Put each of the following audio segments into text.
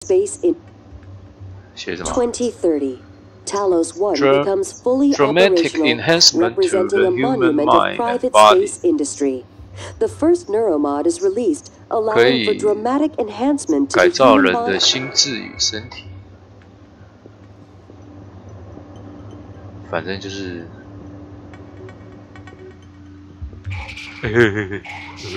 space in 写什么 2030. Talos 1 Dra- becomes fully dramatic operational, enhancement to representing the a human monument mind of private and body. space industry. The first neuromod is released, 可 以 allowing for dramatic enhancement to 改 the 造 human 人的 body. 心智与身体，反正就是，嘿嘿嘿嘿，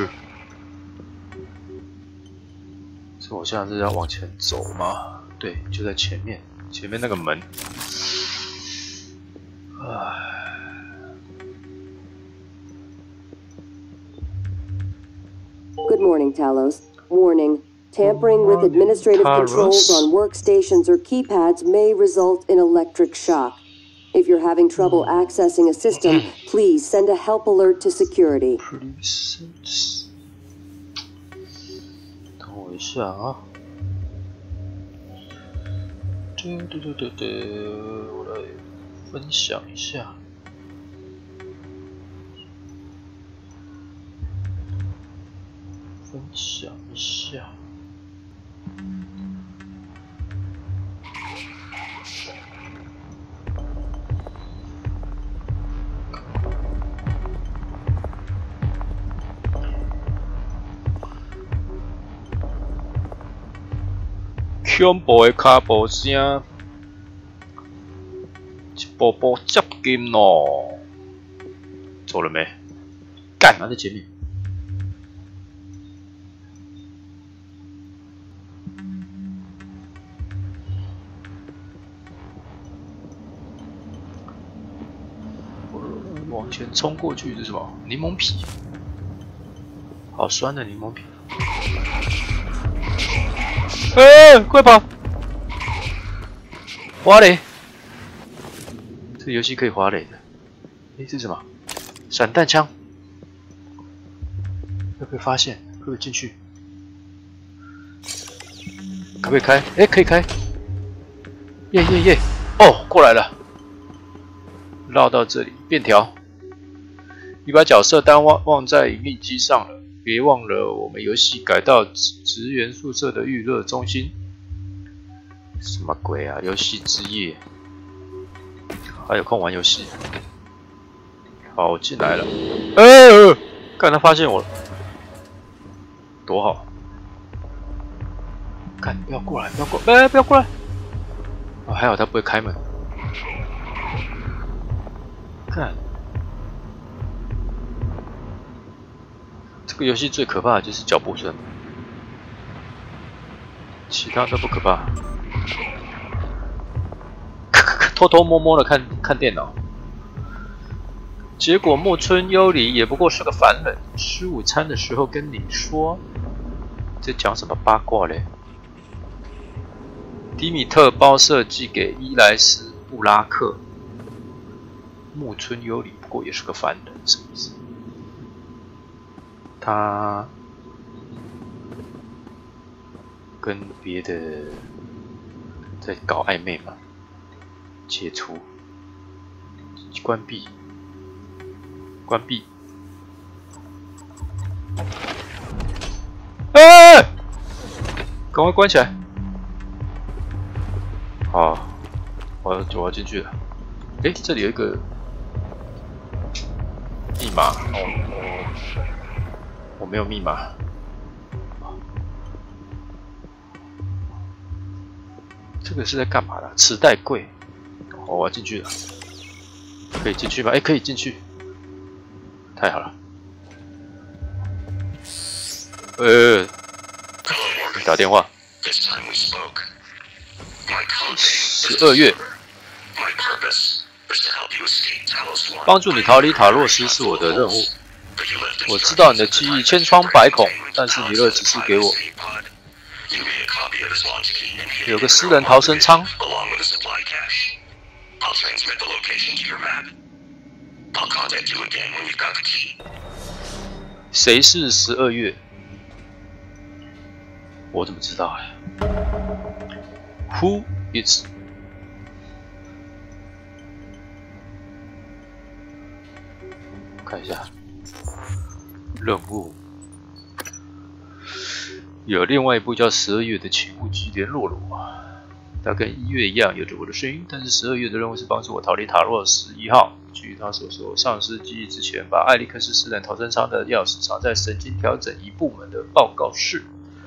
所以我现在是要往前走吗？对，就在前面，前面那个门。 Good morning, Talos. Warning. Tampering with administrative controls on workstations or keypads may result in electric shock. If you're having trouble accessing a system, please send a help alert to security. 等我一下啊！我来分享一下。分享一下。恐怖的脚步声，一步步接近咯。走了没？干嘛在前面？往前冲过去是什么？柠檬皮，好酸的柠檬皮！快跑！滑垒，这个游戏可以滑垒的。这是什么？散弹枪？会不会发现？会不会进去？可不可以开？可以开！耶！哦，过来了，绕到这里，便条。你把角色单忘在影印机上了，别忘了我们游戏改到职员宿舍的娱乐中心。什么鬼啊！游戏之夜，还有空玩游戏。好，我进来了。看他发现我了，多好！看，不要过来，不要过来！哦，还好他不会开门。看。这个游戏最可怕的就是脚步声，其他都不可怕。偷偷摸摸的看电脑，结果木村优里也不过是个凡人。吃午餐的时候跟你说，这讲什么八卦嘞？迪米特包设寄给伊莱斯布拉克，木村优里不过也是个凡人，什么意思？他跟别的在搞暧昧嘛？解除，关闭，赶快关起来！好，我要进去了。这里有一个密码。我没有密码。这个是在干嘛的？磁带柜。哦，我要进去了。可以进去吗？可以进去。太好了。你打电话。12月。帮助你逃离塔洛斯是我的任务。我知道你的记忆千疮百孔，但是尼勒指示给我有个私人逃生舱。谁是12月？我怎么知道呀 ？Who is？ 看一下。任务有另外一部叫《12月的请勿激联络我》，它跟1月一样有着我的声音，但是12月的任务是帮助我逃离塔洛11号。据他所说，丧失记忆之前，把艾利克斯私人逃生舱的钥匙藏在神经调整仪部门的报告室。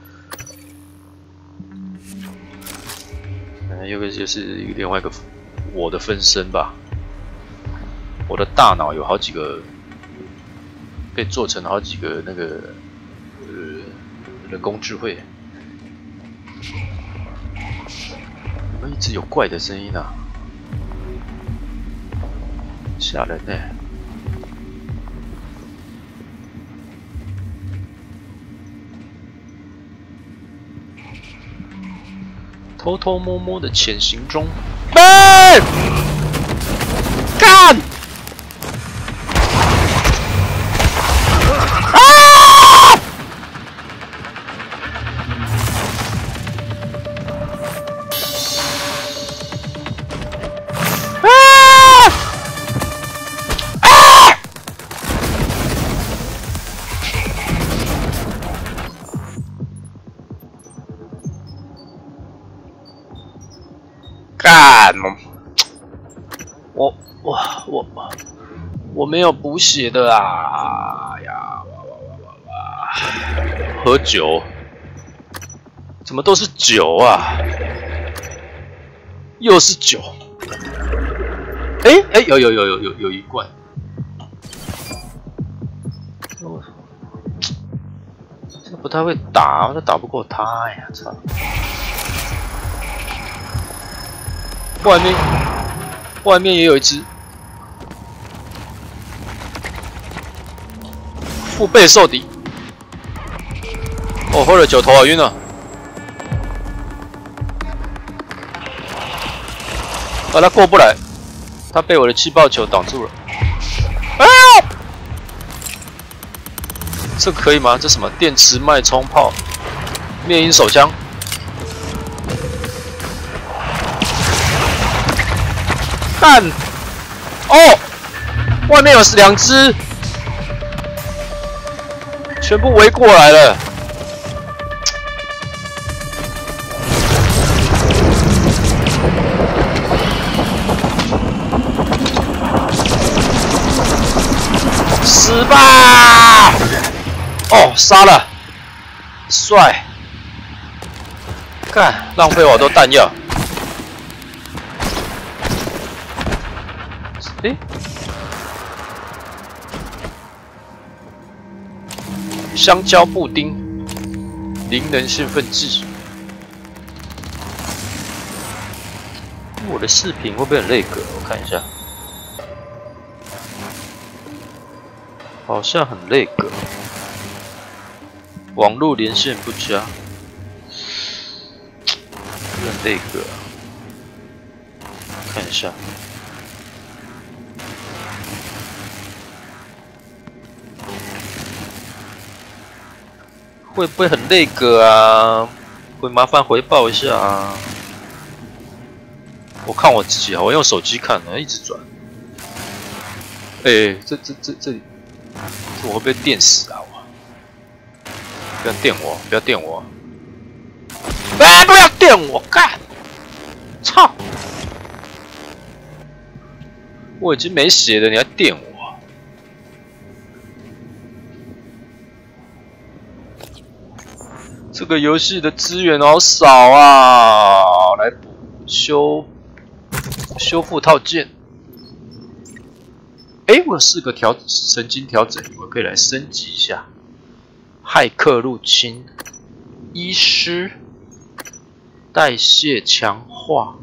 又是另外一个我的分身吧。我的大脑有好几个，被做成好几个那个人工智慧。怎么一直有怪的声音啊？吓人呢！偷偷摸摸的潜行中，干！我没有补血的啊呀！喝酒，怎么都是酒啊？又是酒。哎，有一罐。这不太会打，这打不过他呀！操！外面也有一只。腹背受敌。哦，喝了酒头好晕啊！啊，他过不来，他被我的气爆球挡住了。啊！这可以吗？这什么电磁脉冲炮、灭音手枪？看，哦，外面有2只。全部围过来了！死吧！哦，杀了，帅！干，浪费好多弹药。诶？香蕉布丁，灵能兴奋剂。我的视频会不会很累格？我看一下，好像很累格。网络连线不佳，很累格。看一下。会不会很累格啊？会麻烦回报一下啊！我看我自己啊，我用手机看的，一直转。哎，这里，我会不会电死啊？我不要电我，不要电我！哎，不要电我！干！操！我已经没血了，你还电我？这个游戏的资源好少啊！来修复套件。哎，我有4个神经调整仪，我可以来升级一下。骇客入侵，医师，代谢强化。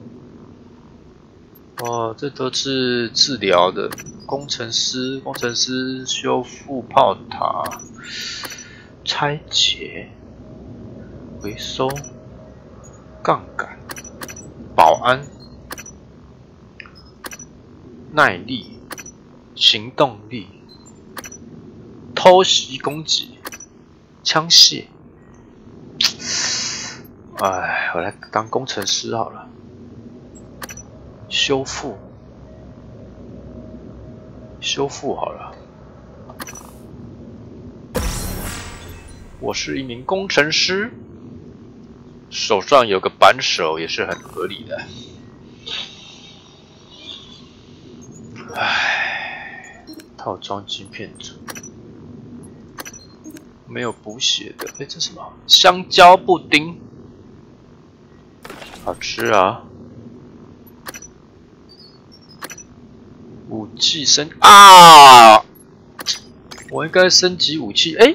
哦，这都是治疗的。工程师修复炮塔，拆解。回收、杠杆、保安、耐力、行动力、偷袭攻击、枪械。哎，我来当工程师好了。修复好了。我是一名工程师。 手上有个扳手也是很合理的。唉，套装晶片组没有补血的。哎，这什么？香蕉布丁，好吃啊！武器升啊！我应该升级武器。哎，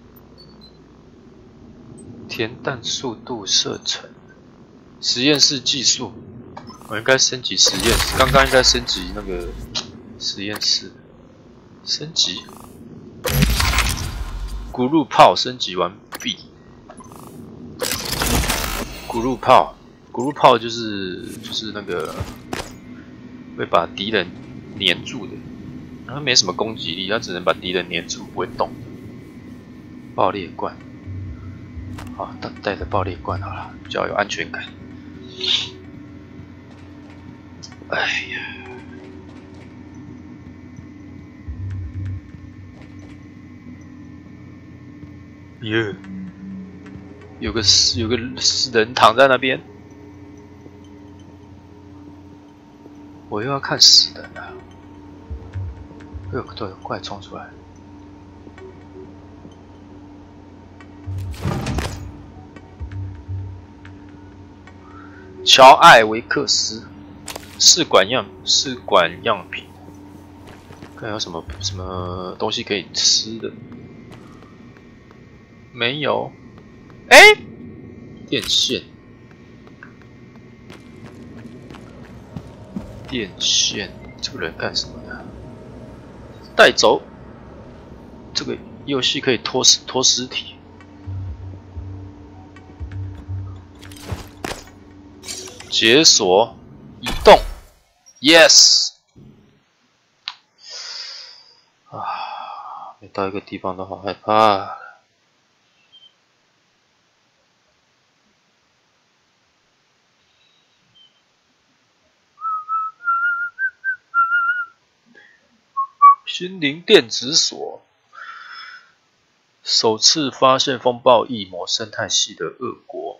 填弹速度射程，实验室技术。我应该升级实验室，刚刚应该升级那个实验室，升级。轱辘炮升级完毕。轱辘炮就是那个会把敌人黏住的，它没什么攻击力，它只能把敌人黏住不会动。爆裂罐，好，带着爆裂罐好了，比较有安全感。哎呀，耶，有个人躺在那边，我又要看死人了。对，快冲出来！乔艾维克斯。试管样品，看有什么东西可以吃的？没有。哎，电线，这个人干什么的？带走。这个游戏可以拖尸体。解锁，移动。Yes， 啊，每到一个地方都好害怕。心灵电子锁，首次发现风暴异魔生态系的恶国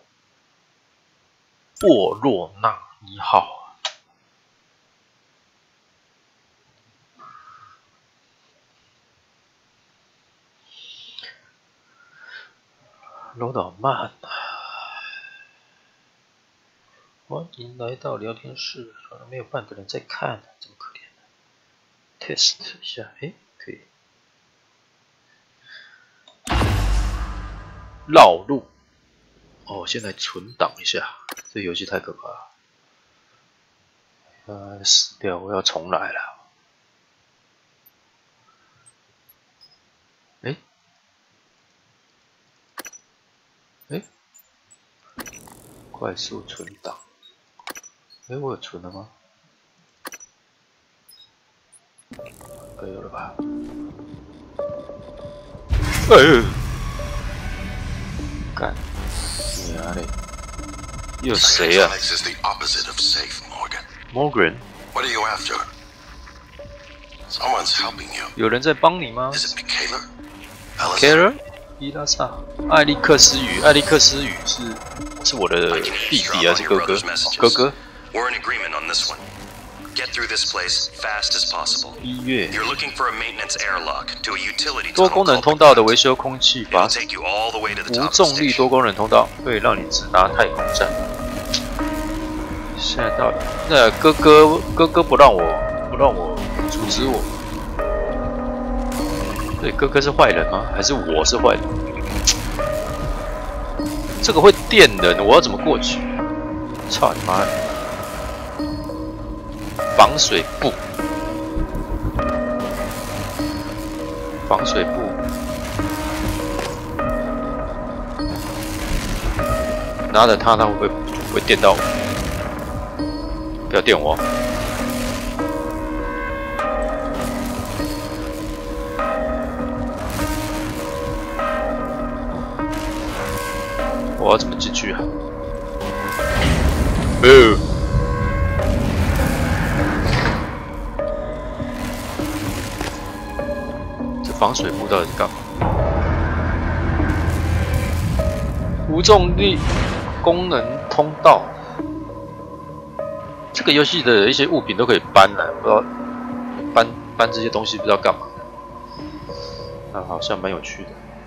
沃洛纳1号。load好慢啊！欢迎来到聊天室，可能没有半个人在看，这么可怜。test 一下，哎，可以。绕路。哦，先来存档一下，这游戏太可怕了。死掉，我要重来了。哎，快速存档。哎，我有存了吗？该有了吧？哎，干，你啊嘞！又谁啊 ？Morgan。 What are you after? Someone's helping you. 有人在帮你吗 Is it Michaela? ？Michaela？伊拉萨，艾利克斯语是我的弟弟还是哥哥？哥哥。 We're in agreement on this one. Get through this place fast as possible. 1月。 You're looking for a maintenance airlock to a utility 多功能通道的维修空气把手。 take you all the way to the 无 top 重力多功能通道会让你直达太空站。现在到了，那哥哥不让我阻止我。对，哥哥是坏人吗？还是我是坏人？这个会电人，我要怎么过去？操你妈！防水布，防水布。拿着它会不会电到我？不要电我！我要怎么进去啊？这防水布到底是干嘛？无重力功能通道。这个游戏的一些物品都可以搬了，不知道搬这些东西不知道干嘛。那好像蛮有趣的。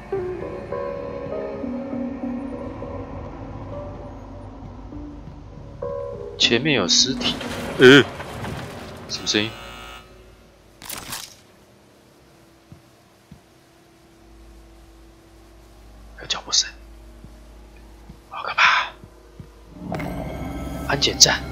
前面有尸体，什么声音？有脚步声，好可怕！安检站。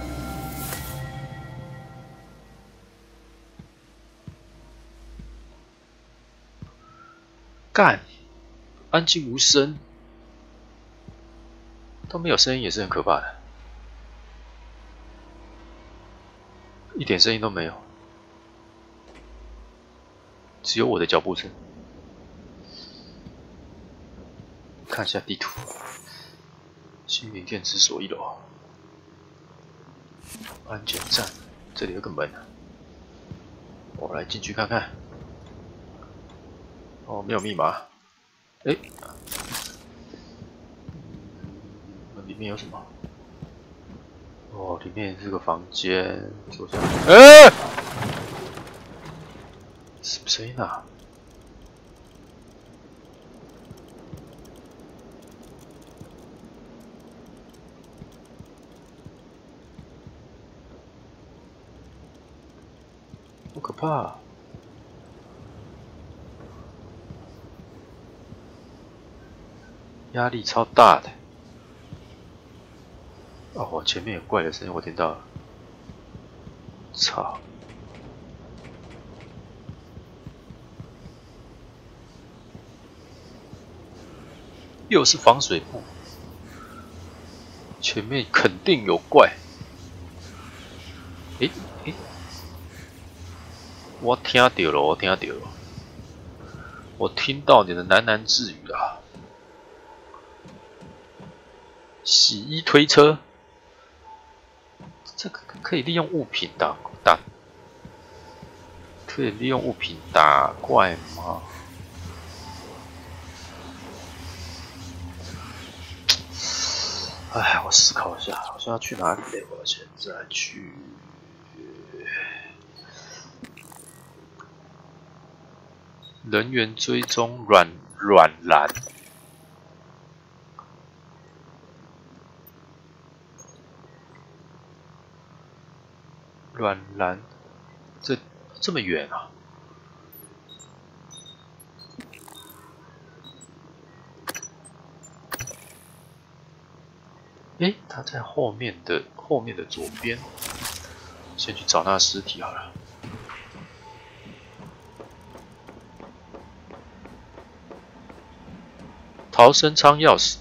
干，安静无声，都没有声音也是很可怕的，一点声音都没有，只有我的脚步声。看一下地图，新民电子所1楼，安检站，这里有个门，我来进去看看。哦，没有密码。哎，里面有什么？哦，里面是个房间，坐下。什么声音啊？好可怕啊！压力超大的。哦，前面有怪的声音，我听到了。操！又是防水布，前面肯定有怪。我听到了，我听到了，我听到你的喃喃自语啊！洗衣推车，这个可以利用物品可以利用物品打怪吗？哎，我思考一下，好像要去哪里嘞？我现在去人员追踪软蓝。软蓝，这么远啊！他在后面的左边，先去找那尸体好了。逃生舱钥匙，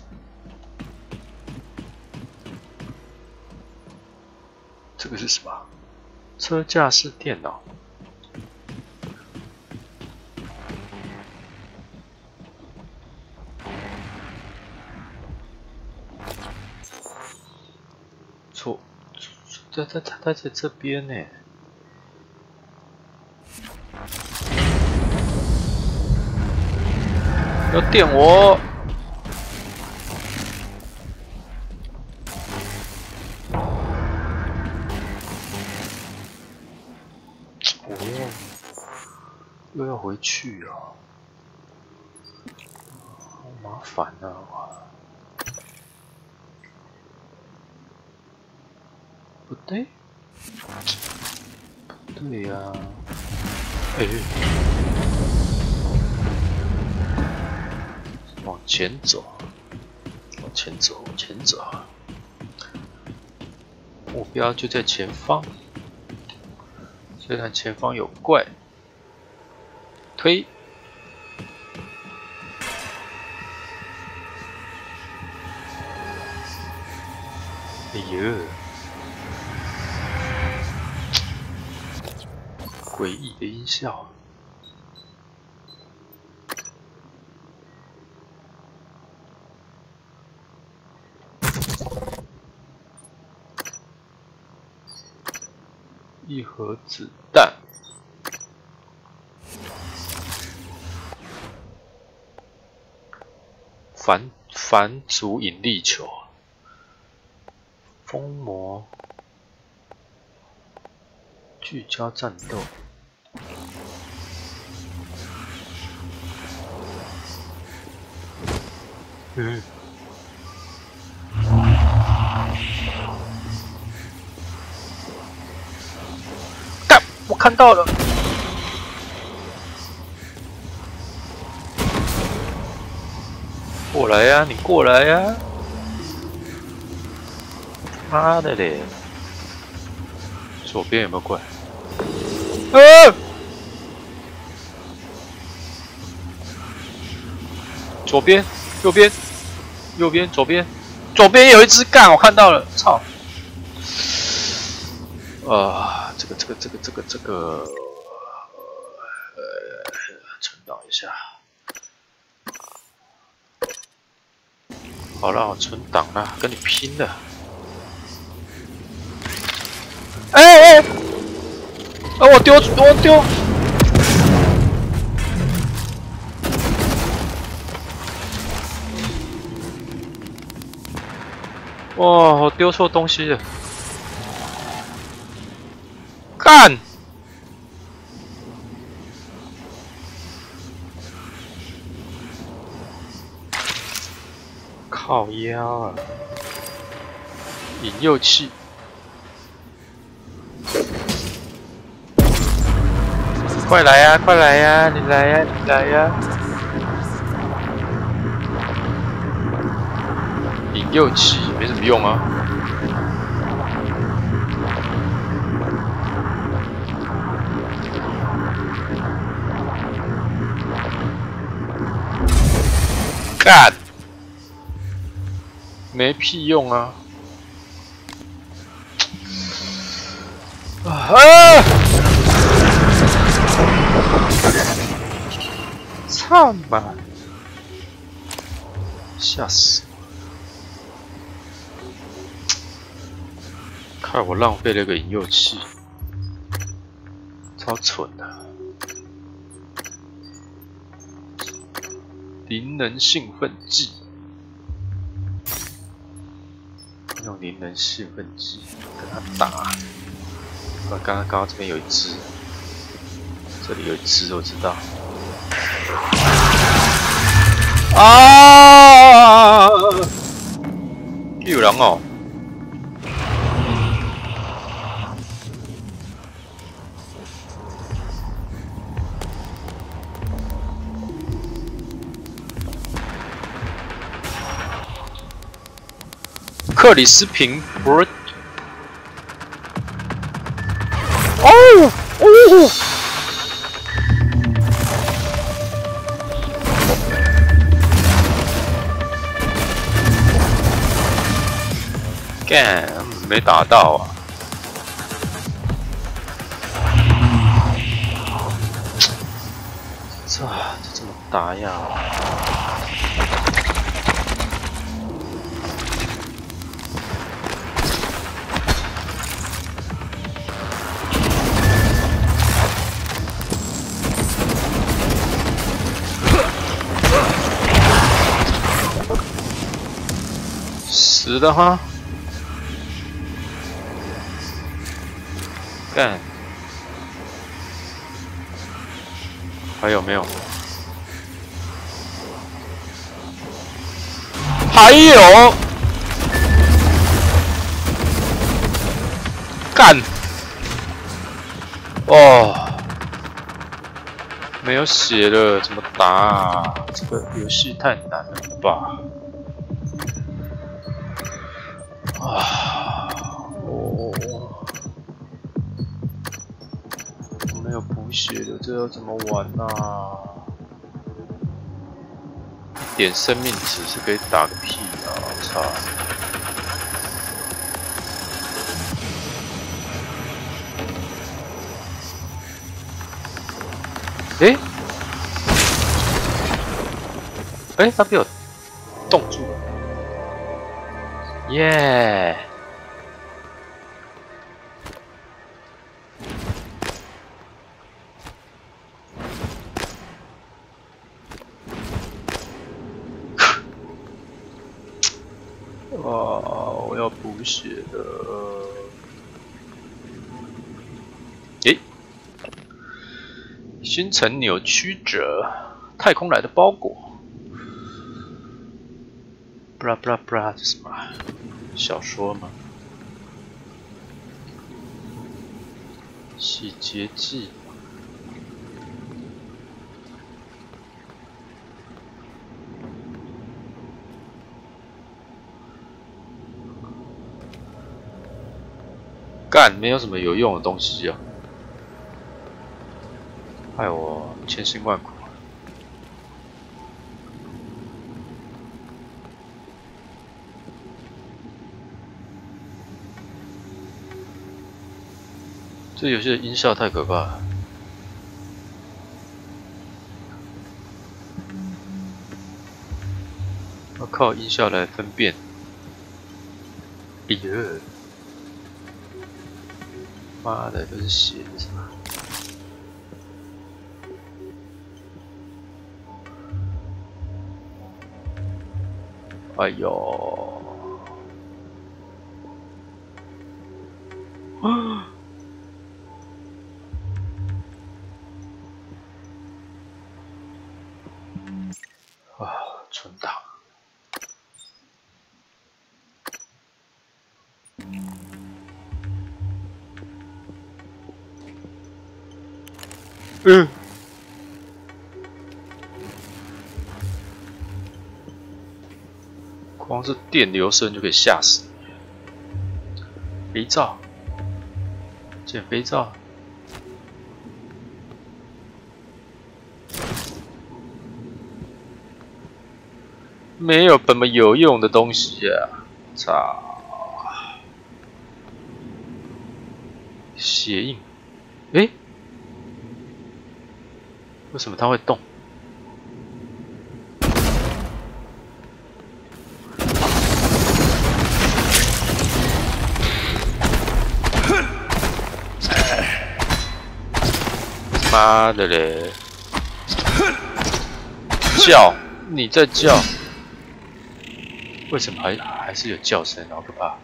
这个是什么？车架式电脑。错，他在这边呢。要电我！又要回去啊，好麻烦啊！不对，不对呀！往前走，往前走，往前走，目标就在前方。虽然前方有怪，推。哎呦，诡异的音效。一盒子弹，反足引力球， 封魔，聚焦战斗。干！我看到了。过来呀，你过来呀！妈的嘞！左边有没有怪？左边、右边、右边、左边，左边有一只干，我看到了，操！这个，存档一下。好了，我存档了，跟你拼了！我丢！哇，我丢错东西了！干！靠腰啊！引诱器。快来呀！快来呀！你来呀！你来呀！引诱器没什么用啊。干！没屁用啊！操妈！吓死！看我浪费了个引诱器，超蠢的。灵能兴奋剂，用灵能兴奋剂跟他打。刚刚这边有一只，这里有一只，我知道。啊！有人哦！克里斯平不是？干，没打到啊！这怎么打呀？死的哈！干，还有没有？还有！干！哦，没有血了，怎么打啊？这个游戏太难了吧！没有补血的，这要怎么玩啊？一点生命值是可以打个屁啊！我操！他被我冻住了，耶！我要补么写的？诶，星辰扭曲者，太空来的包裹。布拉布拉布拉，这什么？小说吗？洗劫记。干，没有什么有用的东西啊！害我千辛万苦。这游戏的音效太可怕了。要靠音效来分辨。哎呀！妈的，都是血是吧？哎呦！啊，存档。光是电流声就可以吓死你。肥皂，捡肥皂。没有什么有用的东西啊！操！血印，诶，为什么它会动？妈的嘞！叫，你在叫，为什么还是有叫声？好可怕！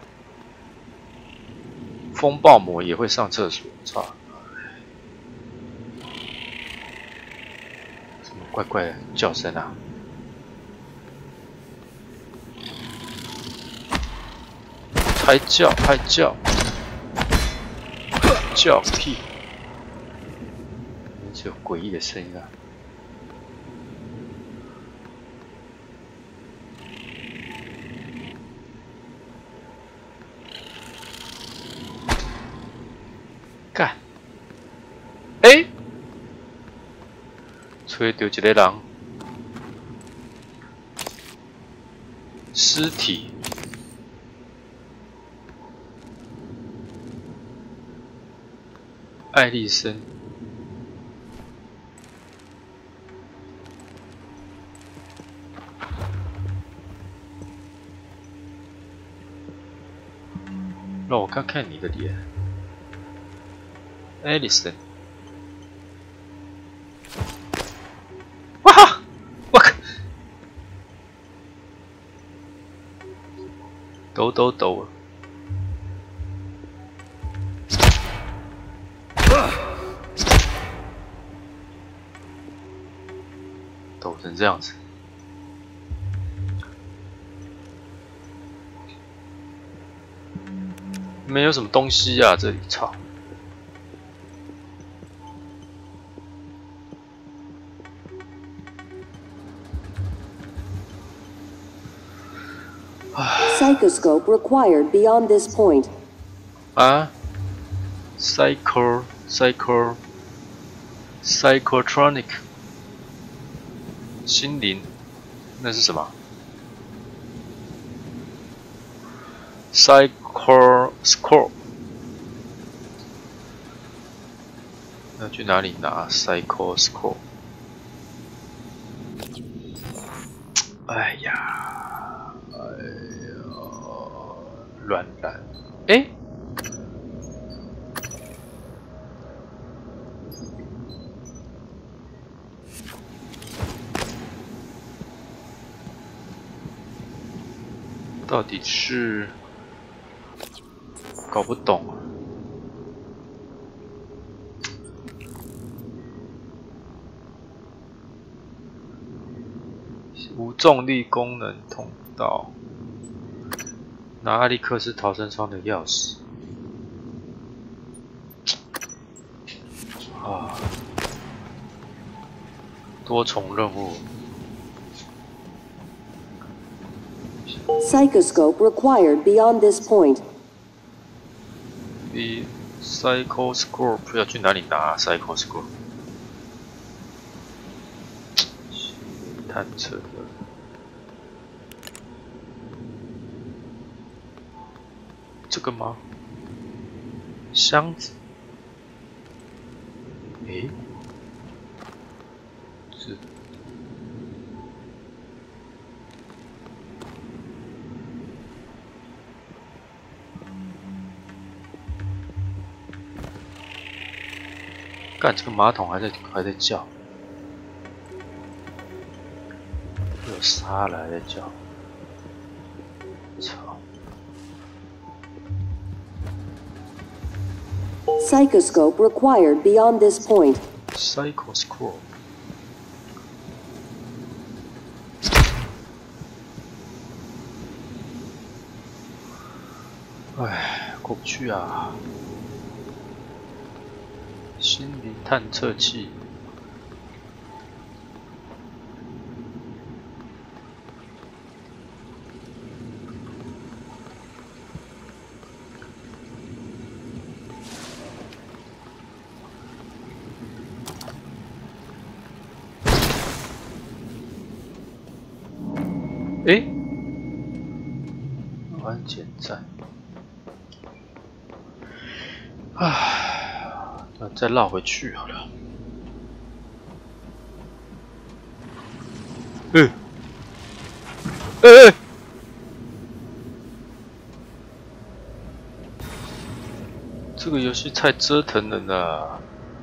风暴魔也会上厕所，操！什么怪怪的叫声啊？还叫，叫屁！只有诡异的声音啊！干！欸，吹到一个人，尸体。艾丽森。让我看看你的脸，艾丽森。哇！我靠！抖。抖成这样子。没有什么东西啊，这里操！ Psychoscope required beyond this point. 啊 ，psychotronic， 心灵，那是什么 ？psychoscope， 要去哪里拿 psychoscope？ 哎呀，软烂，哎。到底是搞不懂啊。无重力功能通道，拿艾利克斯逃生窗的钥匙。啊，多重任务。 Psychoscope required beyond this point. Psychoscope 要去哪里拿？Psychoscope 探测的这个吗？箱子？诶，是。 干，这个马桶还在叫，有沙了还在叫，操 Psychoscope required beyond this point. Psychoscope。哎，过不去啊！ 心灵探测器。诶，关键站。唉，那再绕回去好了。这个游戏太折腾人了，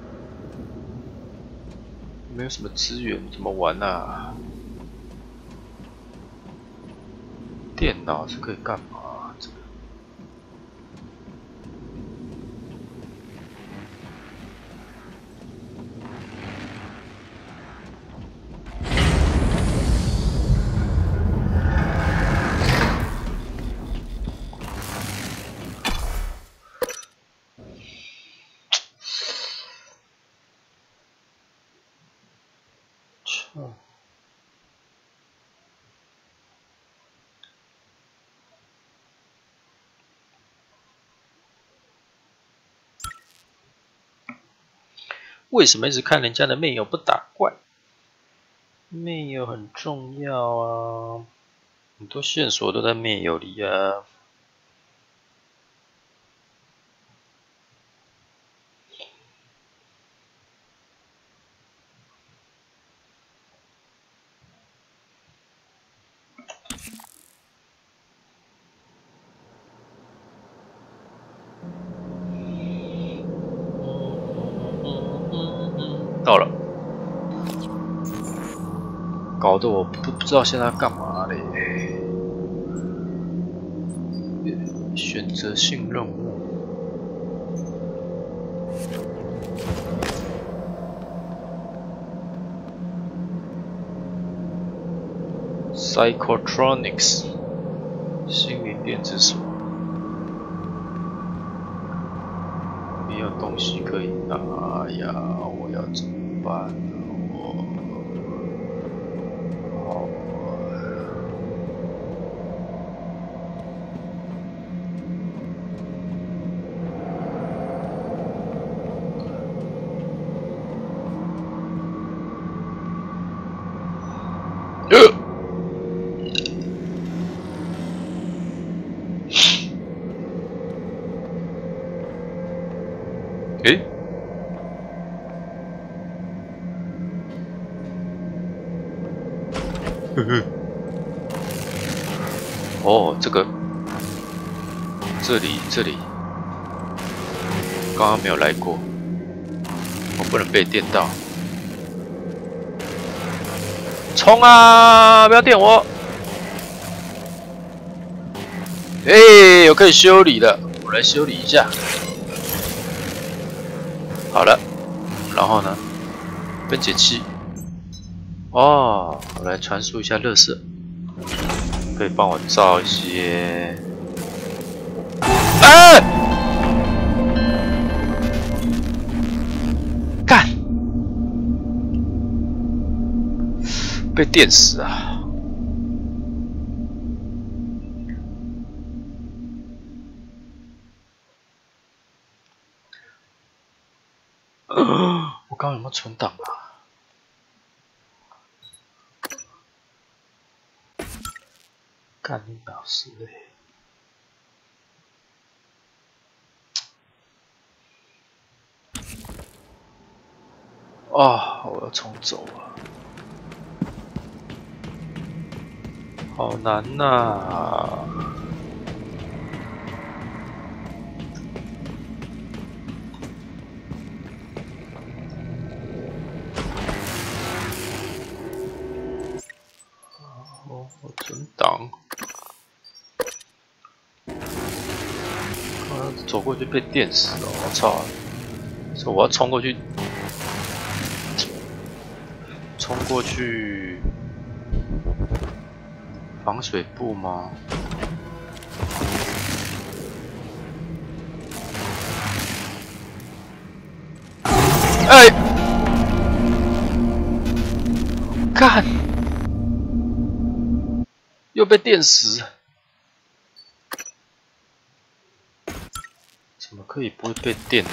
没有什么资源，怎么玩啊？电脑是可以干嘛？这个。 为什么一直看人家的妹友不打怪？妹友很重要啊，很多线索都在妹友里啊。到了，搞得我不知道现在干嘛嘞。选择性任务。Psychotronics 心灵电子锁。没有东西可以拿呀，我要怎么办呢？诶，哦，这里，刚刚没有来过，我不能被电到。冲啊！不要电我！哎，我可以修理的，我来修理一下。好了，然后呢？分解器。哦，我来传输一下垃圾，可以帮我造一些。啊！干！被电死啊！我刚刚有没有存档啊？干你老师嘞！啊，我要重走啊！好难呐！我存档，走过去被电死了！我操！所以我要冲过去，防水布吗？哎！干！又被电死！怎么可以不会被电呢？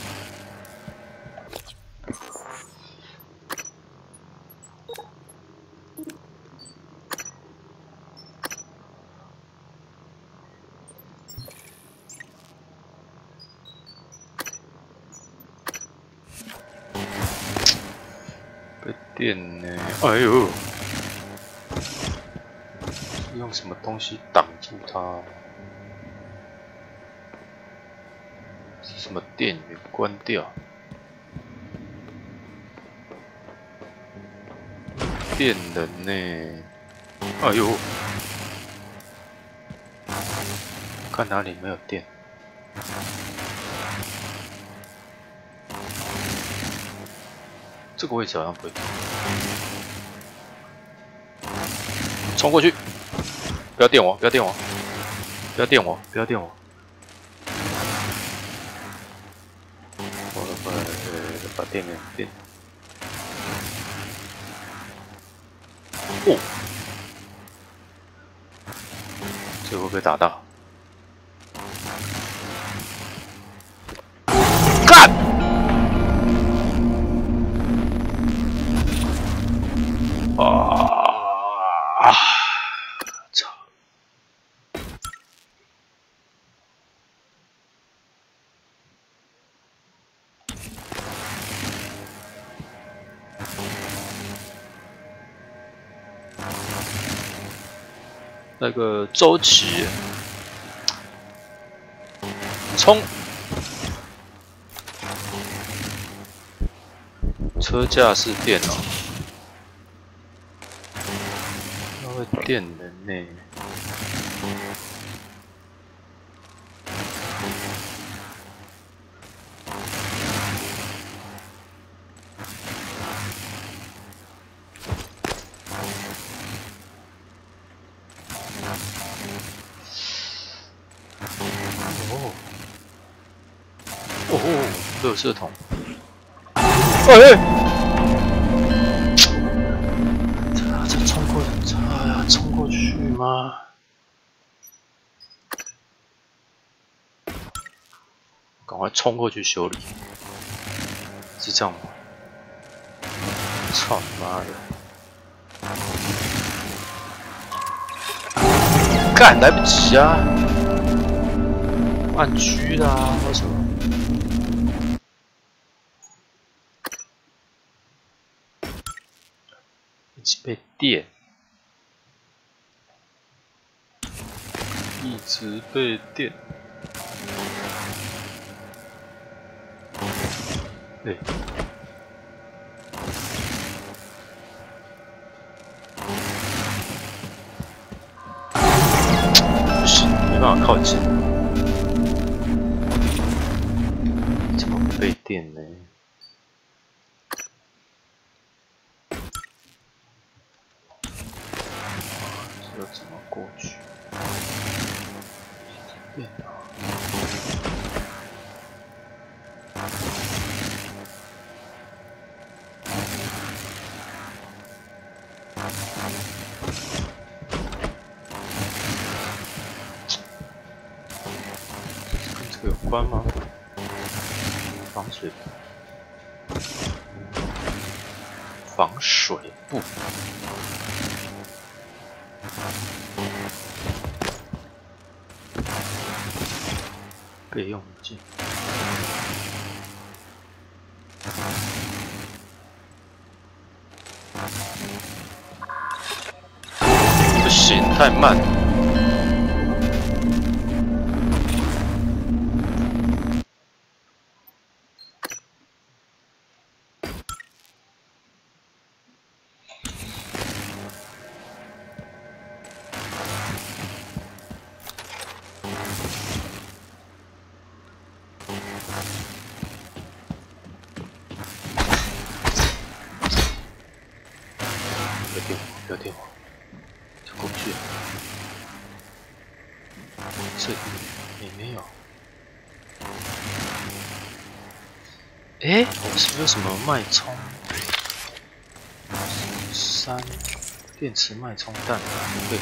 被电呢？哎呦！用什么东西挡住它？是什么电源关掉？电人呢？哎呦！看哪里没有电？这个位置好像不会动。冲过去！不要电我！不要电我！不要电我！不要电我！我把电源电。哦，这会不会打到？干！啊！操！那个周期，冲！车架式电脑，那会电人呢？哦，垃圾桶。哎！这冲过去吗？赶快冲过去修理，是这样吗？操你妈的！干，来不及啊！按区的啊，为什么？一直被电，一直被电。对。不行，没办法靠近。 费电呢。这怎么过去？电脑。跟这个有关吗？防水布。备用镜。不行，太慢。不要电我，这过不去。这也没有。哎，我是不是有什么脉冲？3电池脉冲弹，对。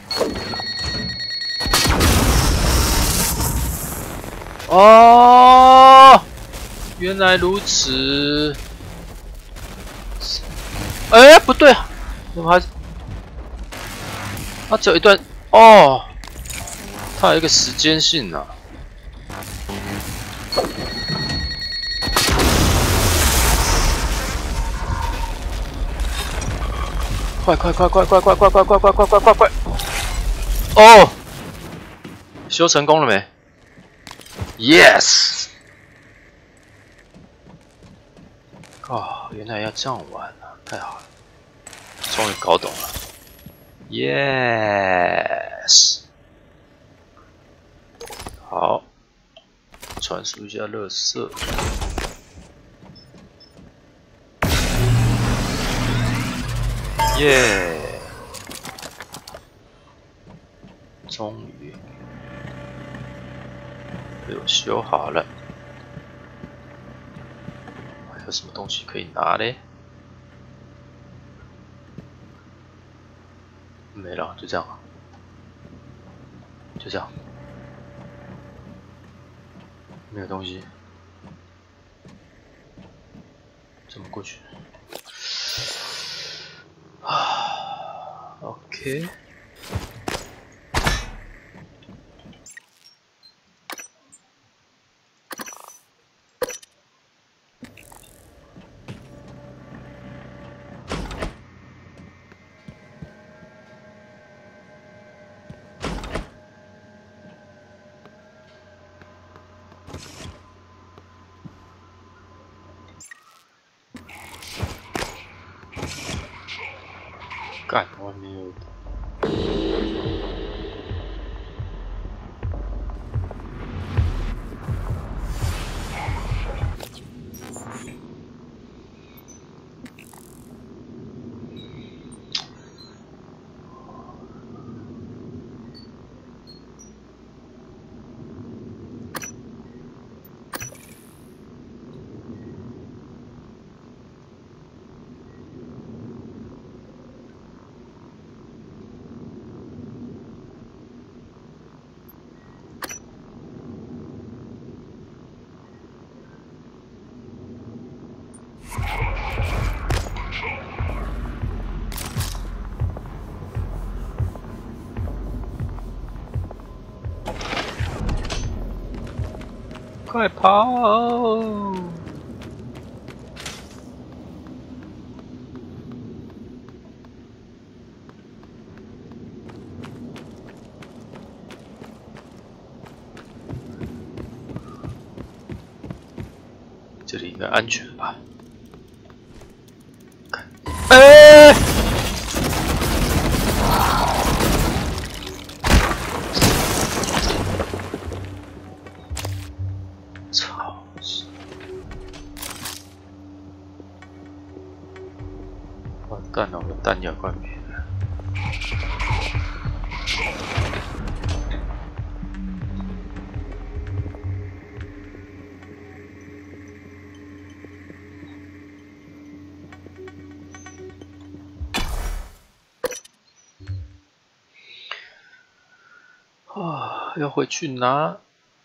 哦，原来如此。哎，不对啊，怎么还是？它只有一段哦，它有一个时间性啊。快！哦，修成功了没 ？Yes！ 哦，原来要这样玩啊，太好了，终于搞懂了。Yes！ 好，传输一下垃圾。耶！终于被我修好了。还有什么东西可以拿嘞？没了，就这样，就这样，没有东西，怎么过去？啊 ，OK。干，我没有。快跑！这里应该安全吧？哎！操！ 干了，我的弹药快没了。啊，要回去拿。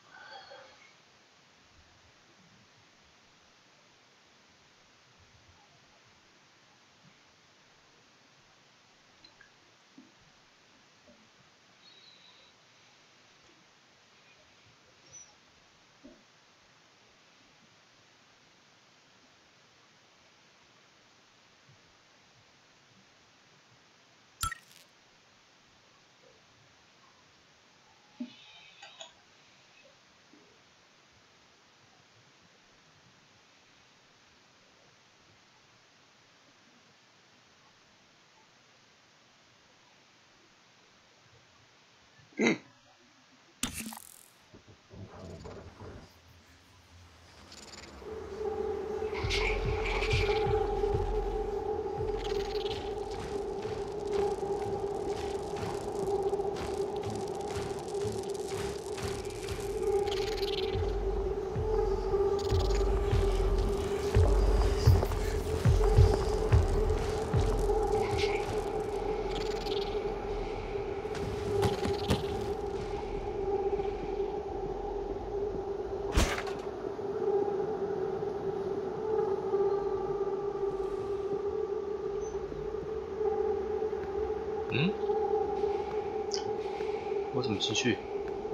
我怎么进去？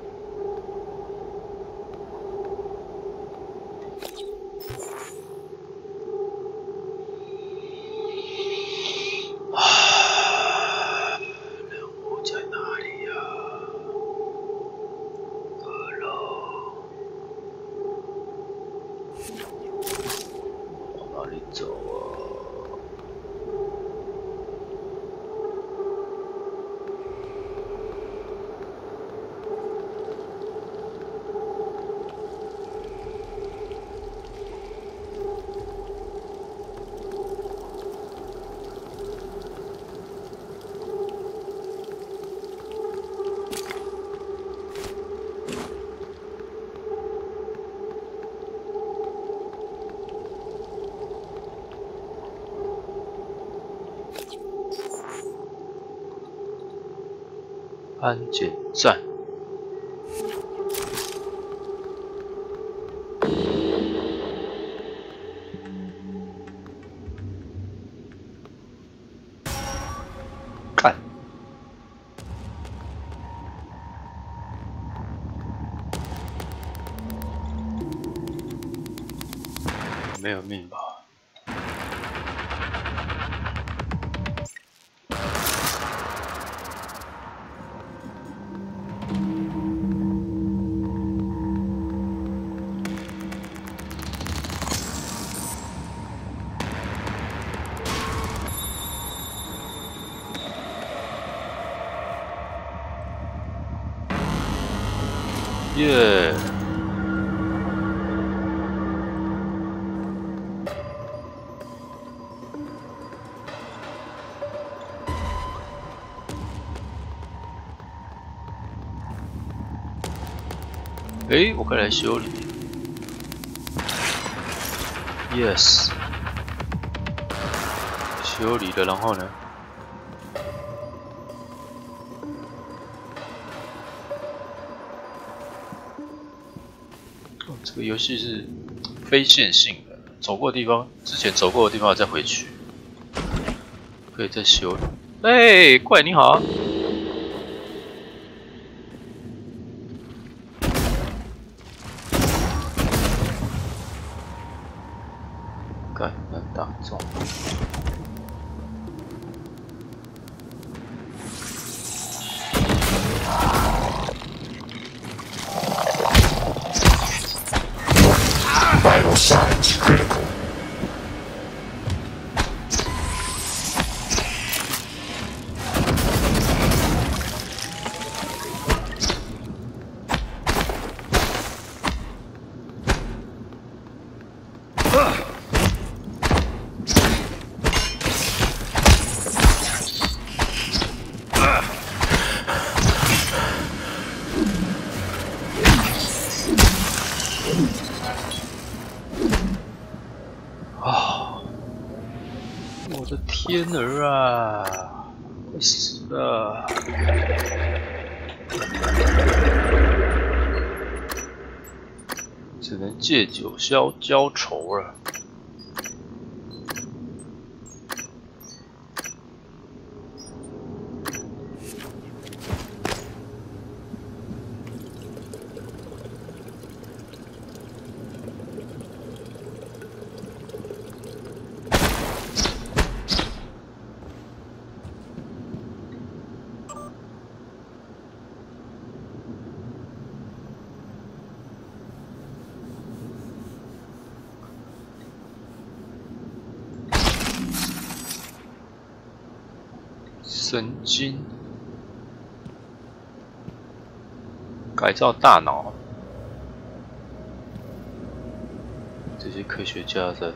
任务在哪里呀？往哪里走啊？安检站。干。没有命吧？耶！诶，我可以来修理。Yes， 修理了，然后呢？这个游戏是非线性的，走过的地方，之前走过的地方再回去，可以再修理。哎，怪你好。干，能打中。 Vital signs critical. 的天儿啊！快死了！只能借酒浇愁了。神经改造大脑，这些科学家在。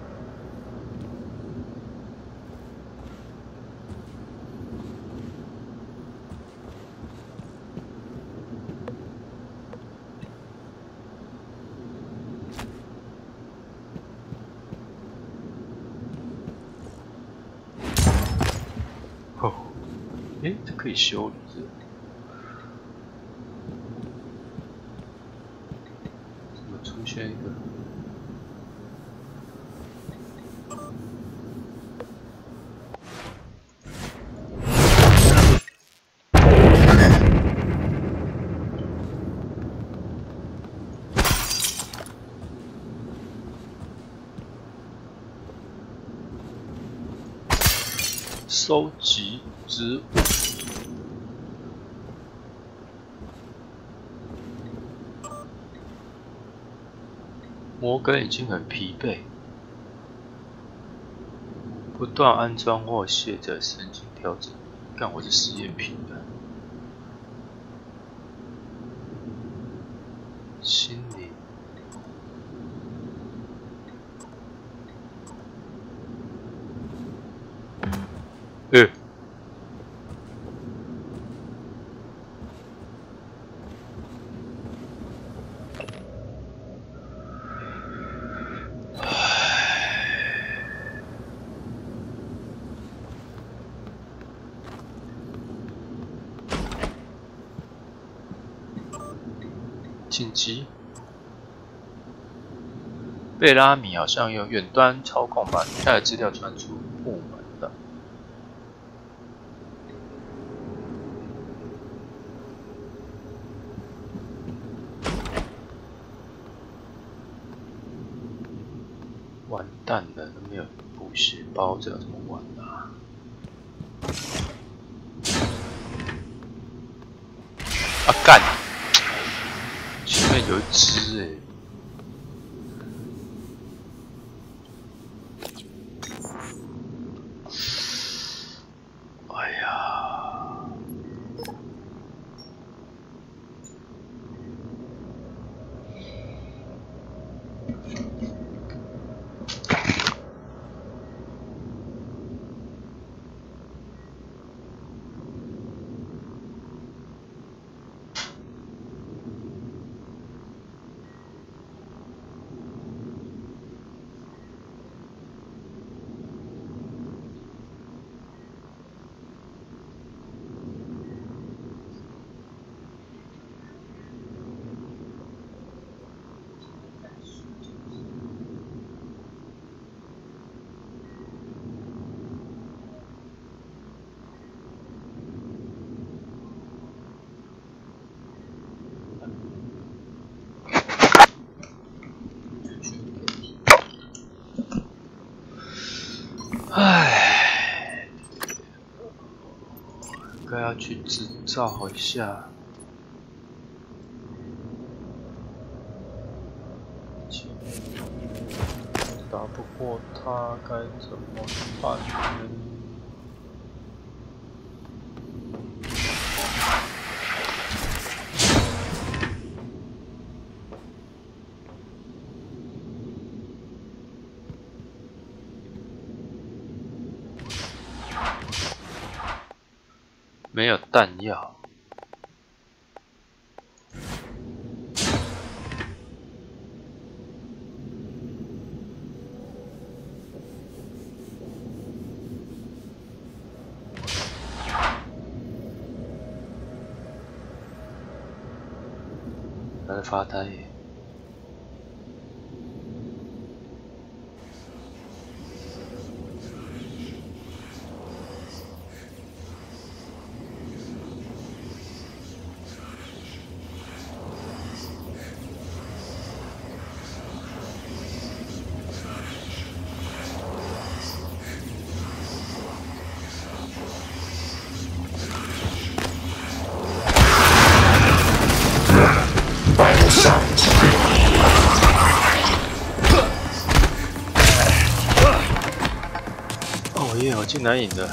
哦，诶，这可以修理是？怎么出现一个？收集植物。摩根已经很疲惫，不断安装或卸载神经调整。干，我是实验品的。心理。紧急！贝拉米好像用远端操控把余下的资料传出部门了。完蛋了，都没有补血包，这要怎么玩啊？啊干！前面有一只欸。哎呀！唉，应该要去制造一下。打不过他该怎么办呢？没有弹药。 在发呆耶。哦耶！我竟然赢了！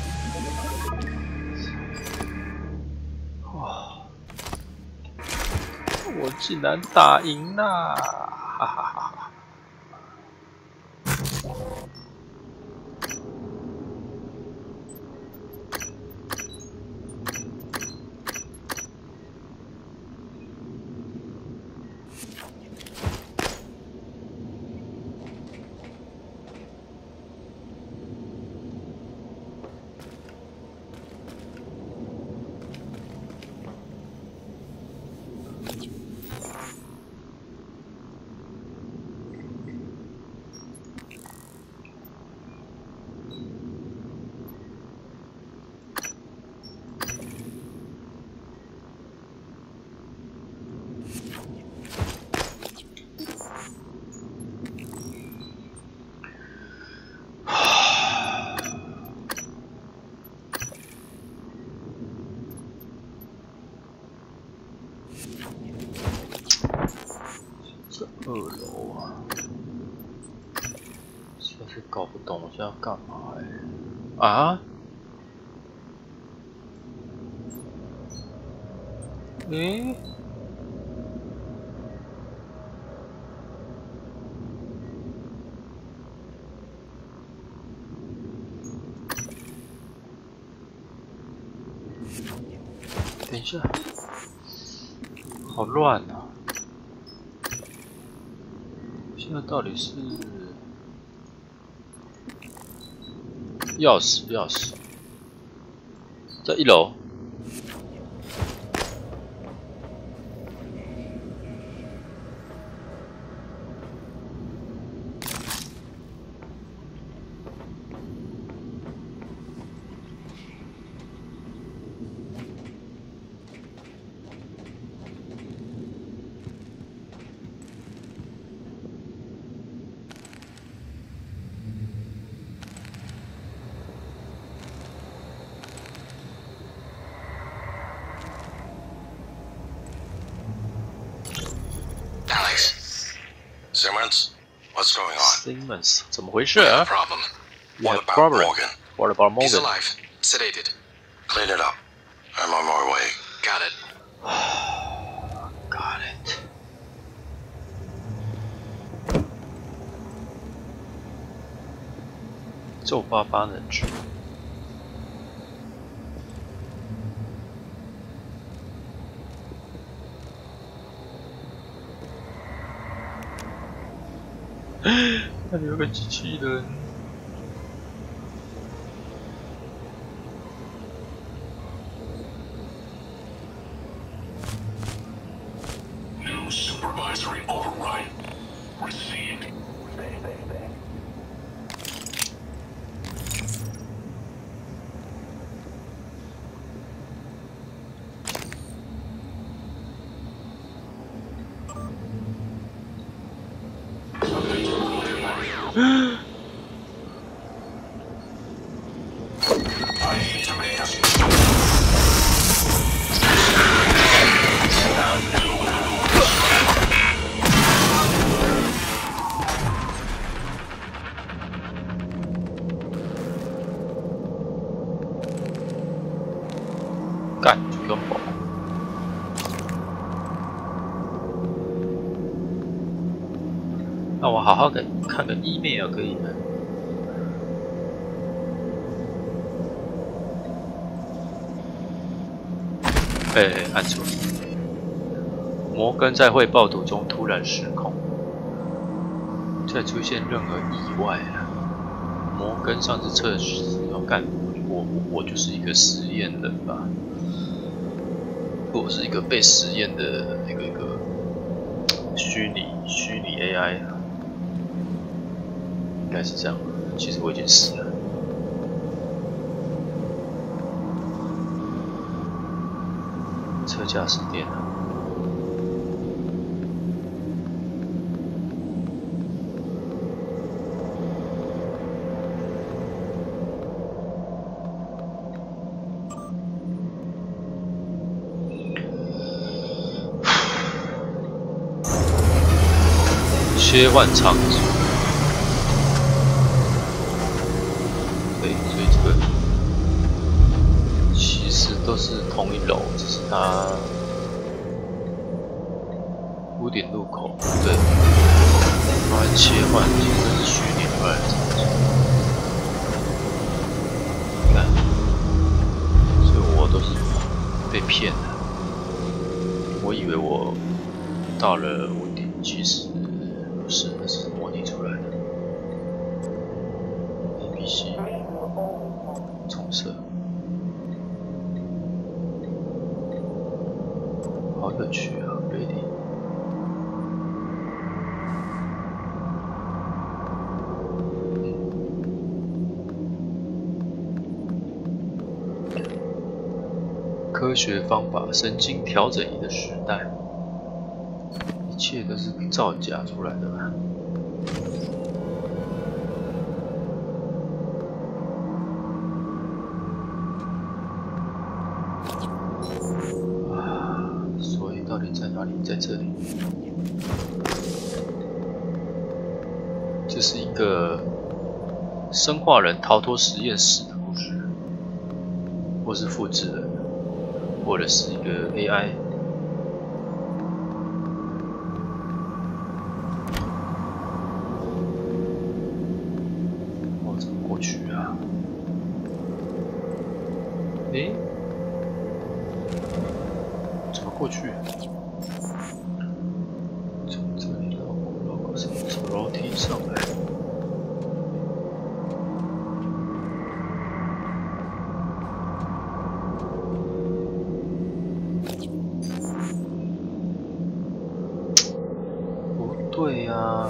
哇！我竟然打赢啦！哈哈哈哈！这2楼啊，实在是搞不懂我现在要干嘛啊？等一下，好乱啊！现在到底是钥匙，在1楼。 Simmons, what's going on? Simmons， 怎么回事 We have 啊 a problem. ？You What have about problem. Morgan? What about He's Morgan? alive, sedated. Clean it up. I'm on my way. Got it. Got it. 皱巴巴的纸。那里有个机器人。 New supervisory override received. I need to make us. 干，根宝。那我好好的看个 email 可以吗？按错。摩根在汇报途中突然失控，再出现任何意外了。摩根上次测试要干，我就是一个实验人吧，我是一个被实验的一个虚拟 AI， 应该是这样。其实我已经死了。车驾驶电脑。切换场景，对，所以这个其实都是同一楼，只是它屋顶入口，对，它会切换，其实这是虚拟出来的场景。你看，所以我都是被骗的，我以为我到了屋顶，其实。是，那是模拟出来的。ABC 重设，好有趣啊 ！Ready， 科学方法，神经调整仪的时代。一切都是造假出来的吧？所以到底在哪里？在这里。这是一个生化人逃脱实验室的故事，或是复制人，或者是一个 AI。诶，怎么过去？从这里绕上，从楼梯上来。不对呀。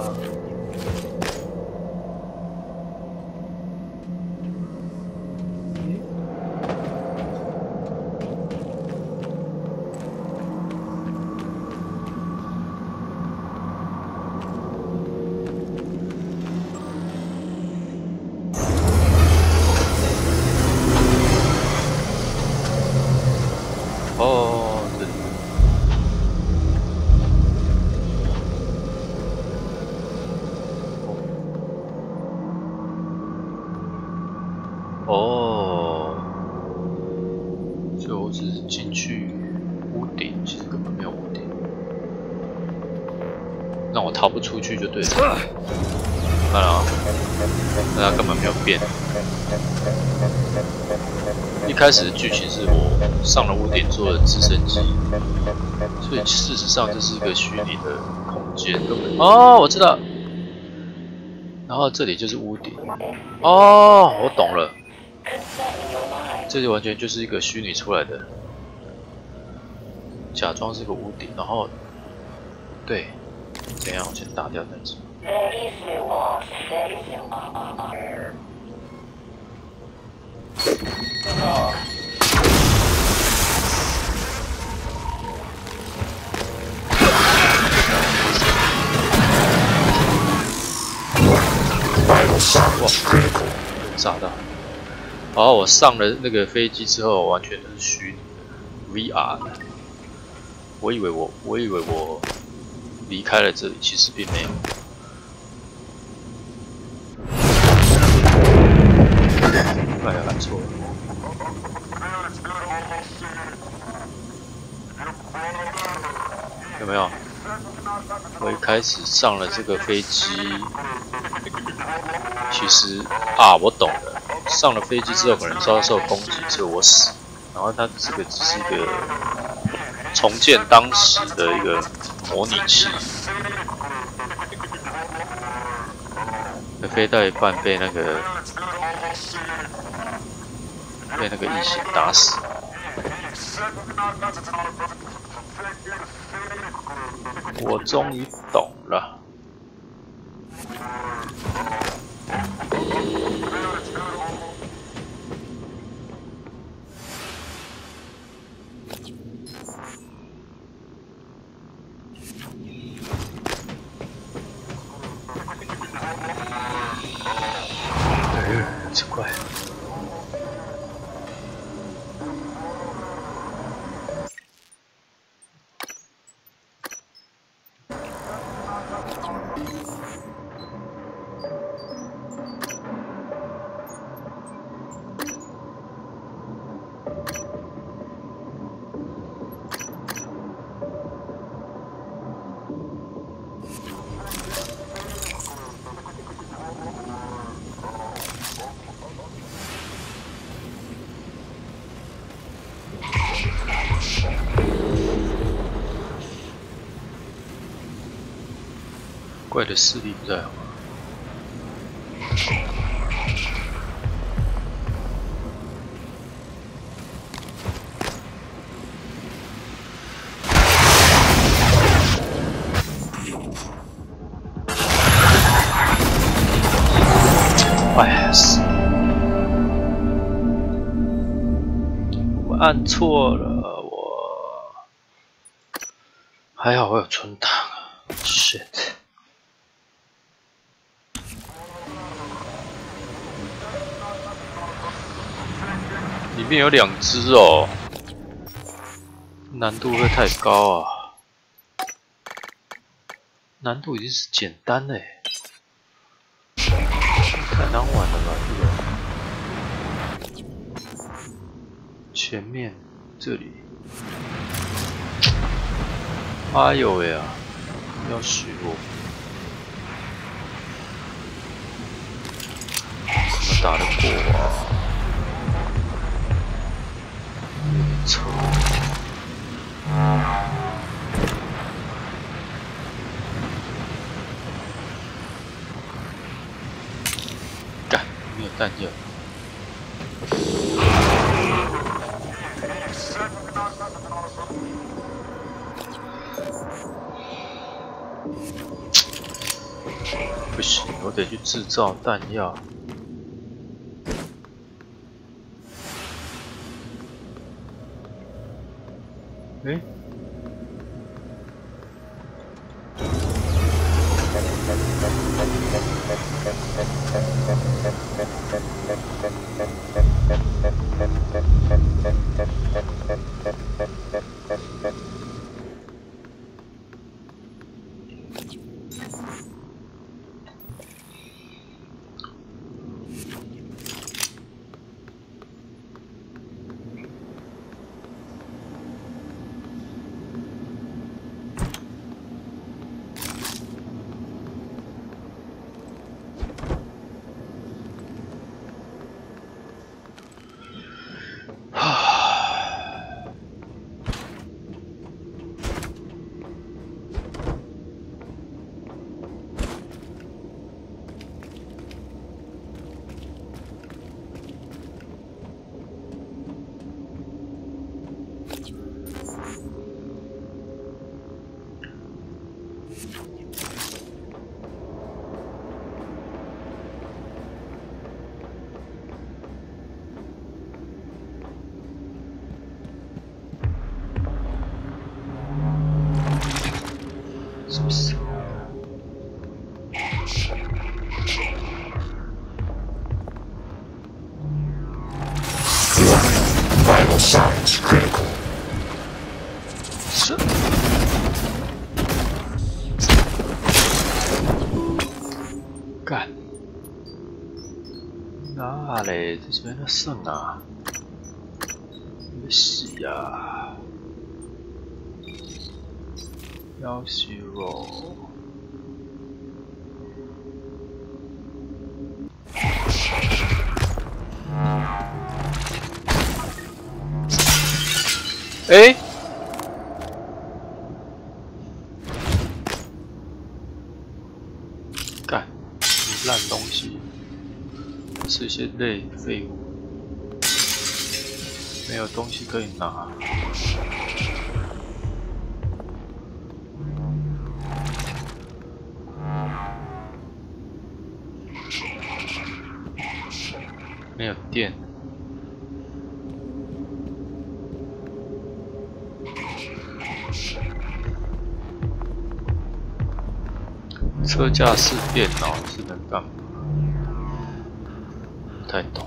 哦，这里。哦，所以我只是进去屋顶，其实根本没有屋顶，让我逃不出去就对了。看啊，那它根本没有变。一开始的剧情是我上了屋顶做了直升机，所以事实上这是一个虚拟的空间。哦，我知道。然后这里就是屋顶。哦，我懂了。这就完全就是一个虚拟出来的，假装是个屋顶，然后对，怎样？我先打掉再说。哇，炸到！哦，我上了那个飞机之后，完全都是虚拟的 VR 的。我以为我离开了这里，其实并没有。哎呀，按错了。有没有？我一开始上了这个飞机，其实啊，我懂了。上了飞机之后，可能遭受攻击，所以我死。然后它这个只是一个重建当时的一个模拟器。飞到一半被那个异形打死。 我终于懂了。这怪。怪的势力不在。哎，是，我按错了，我还好我有存档 ，shit。里面有2只哦，难度会太高啊！难度已经是简单嘞，太难玩了吧？这个前面这里，哎呦喂啊！要死我！怎么打得过啊？ 错，干，没有弹药。不行，我得去制造弹药。 诶，是不是？ Vital signs critical. 是。干。那嘞，这边的剩啊，没死呀！要死哦！ 哎，干，烂东西，是些废物，没有东西可以拿。 没有电。车架式电脑是能干嘛？不太懂。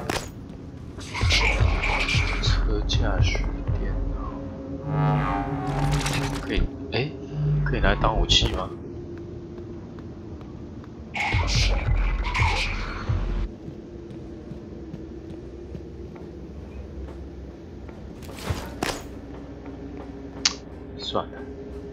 车架式电脑可以，可以拿来当武器吗？算了。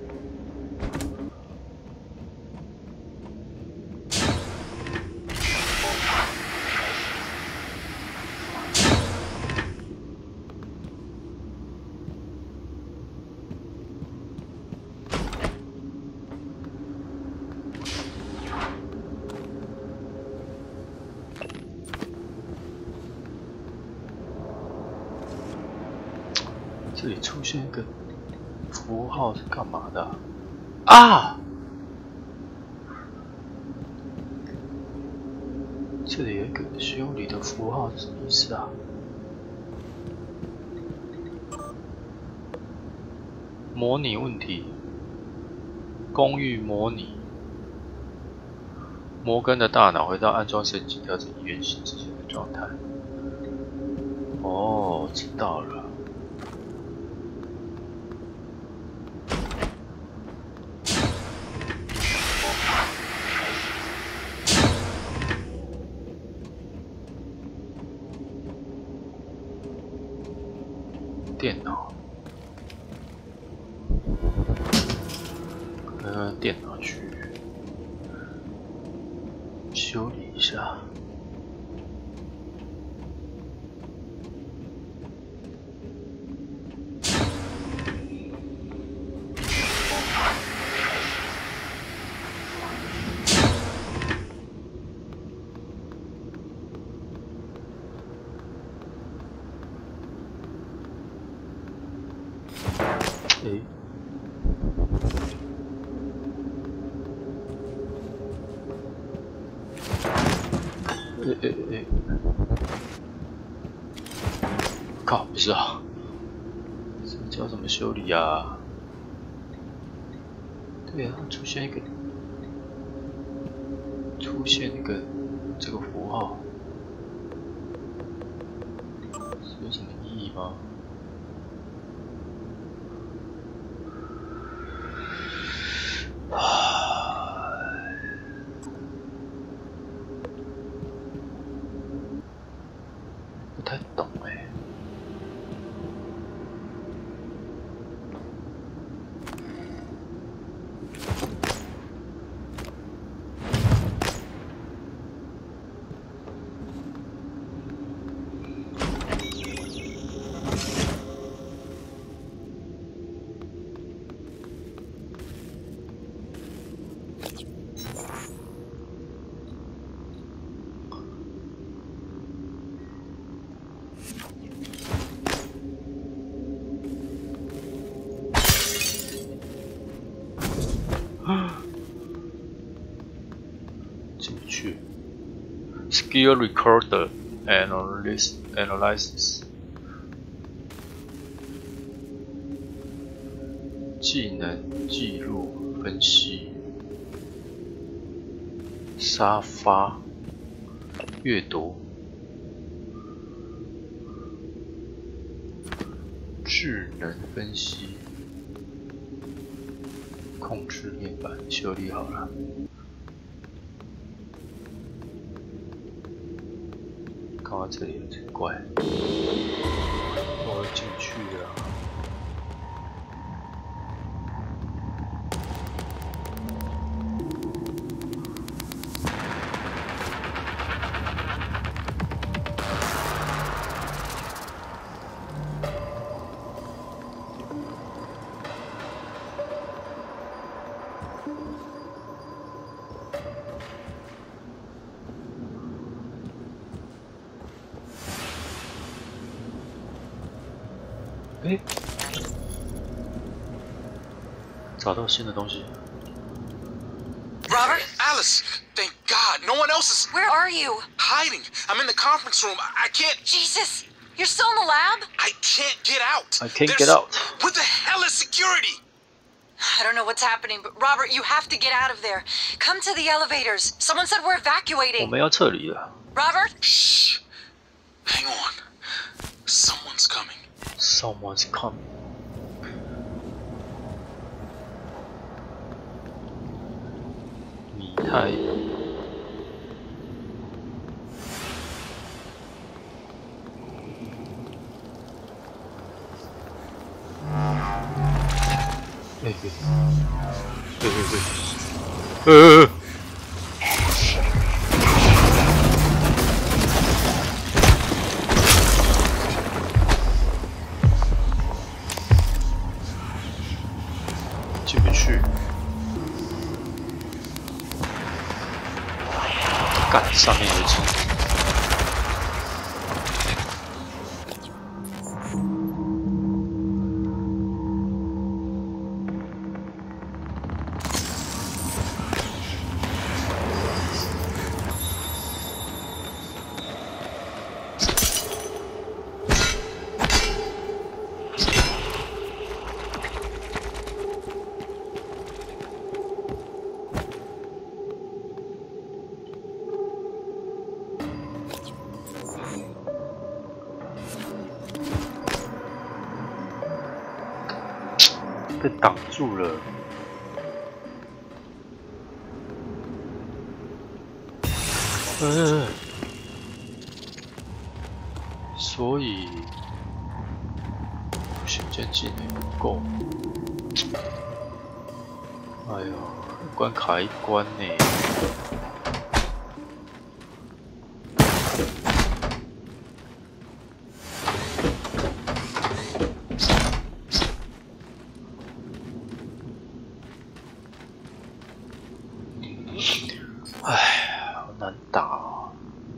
这里出现一个符号是干嘛的啊？这里有一个修理的符号是什么意思啊？模拟问题，公寓模拟。摩根的大脑回到安装神经调整原型之前的状态。哦，知道了。电脑，电脑去修理一下。靠，不是啊，这叫什么修理啊？对啊，出现一个这个符号，是有什么意义吗？不太懂哎。进不去。Skill Recorder Analysis 技能记录分析。沙发阅读。智能分析。控制面板修理好了。刚刚这里有只怪，我进去了。诶，找到新的东西。 Robert? Alice, Thank God, no one else is Where are you? hiding. I'm in the conference room. I can't. Jesus! You're still in the lab? I can't get out. I can't There's- get out. What the hell is security? I don't know what's happening, but Robert, you have to get out of there. Come to the elevators. Someone said we're 我 evacuating. 们要撤离了。 Robert? Shh. Hang on. Someone's coming. Someone's coming. 米太。进不去。干，上面有一只。被挡住了。所以时间技能不够。哎呦，关卡一关呢。哎，好难打啊！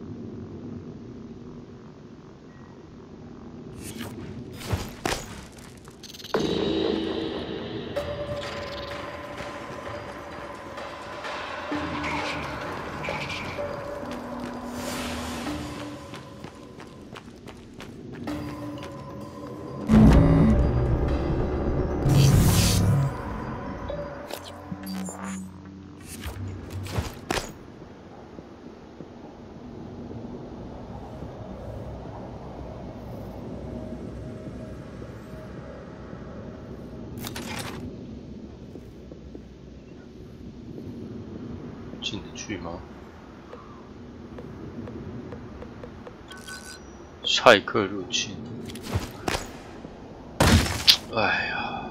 进得去吗？骇客入侵！哎呀！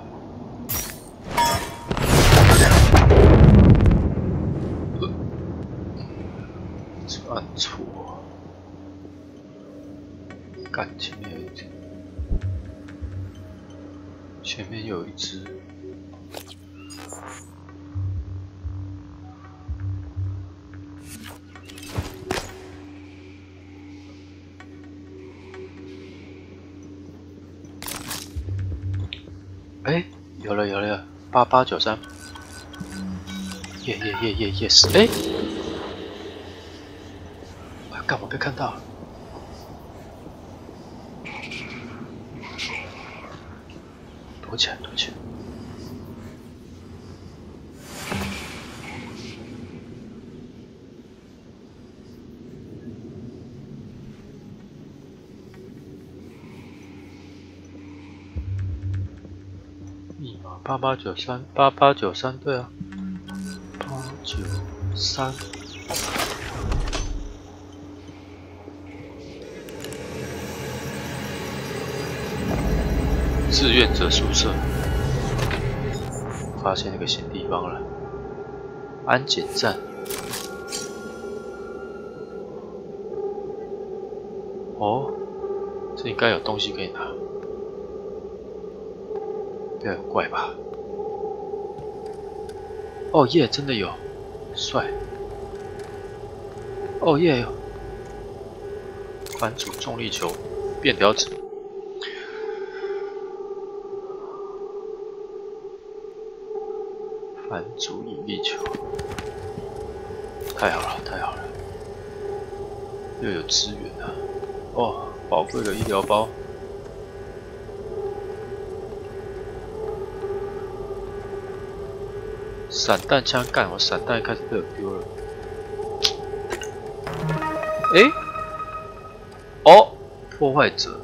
这按错，干前面有一只，前面有一只。哎，有了，8893，耶 yes， 哎，干嘛被看到了？躲起来。密码8893，对啊，893。志愿者宿舍，发现那个新地方了，安检站。哦，这应该有东西可以拿。不要有怪吧？哦耶，真的有，帅！哦耶，反主重力球，便条纸，反主引力球， 太好了，太好了，又有资源了。哦，宝贵的医疗包。散弹枪干，我散弹开始被我丢了。诶，哦，破坏者。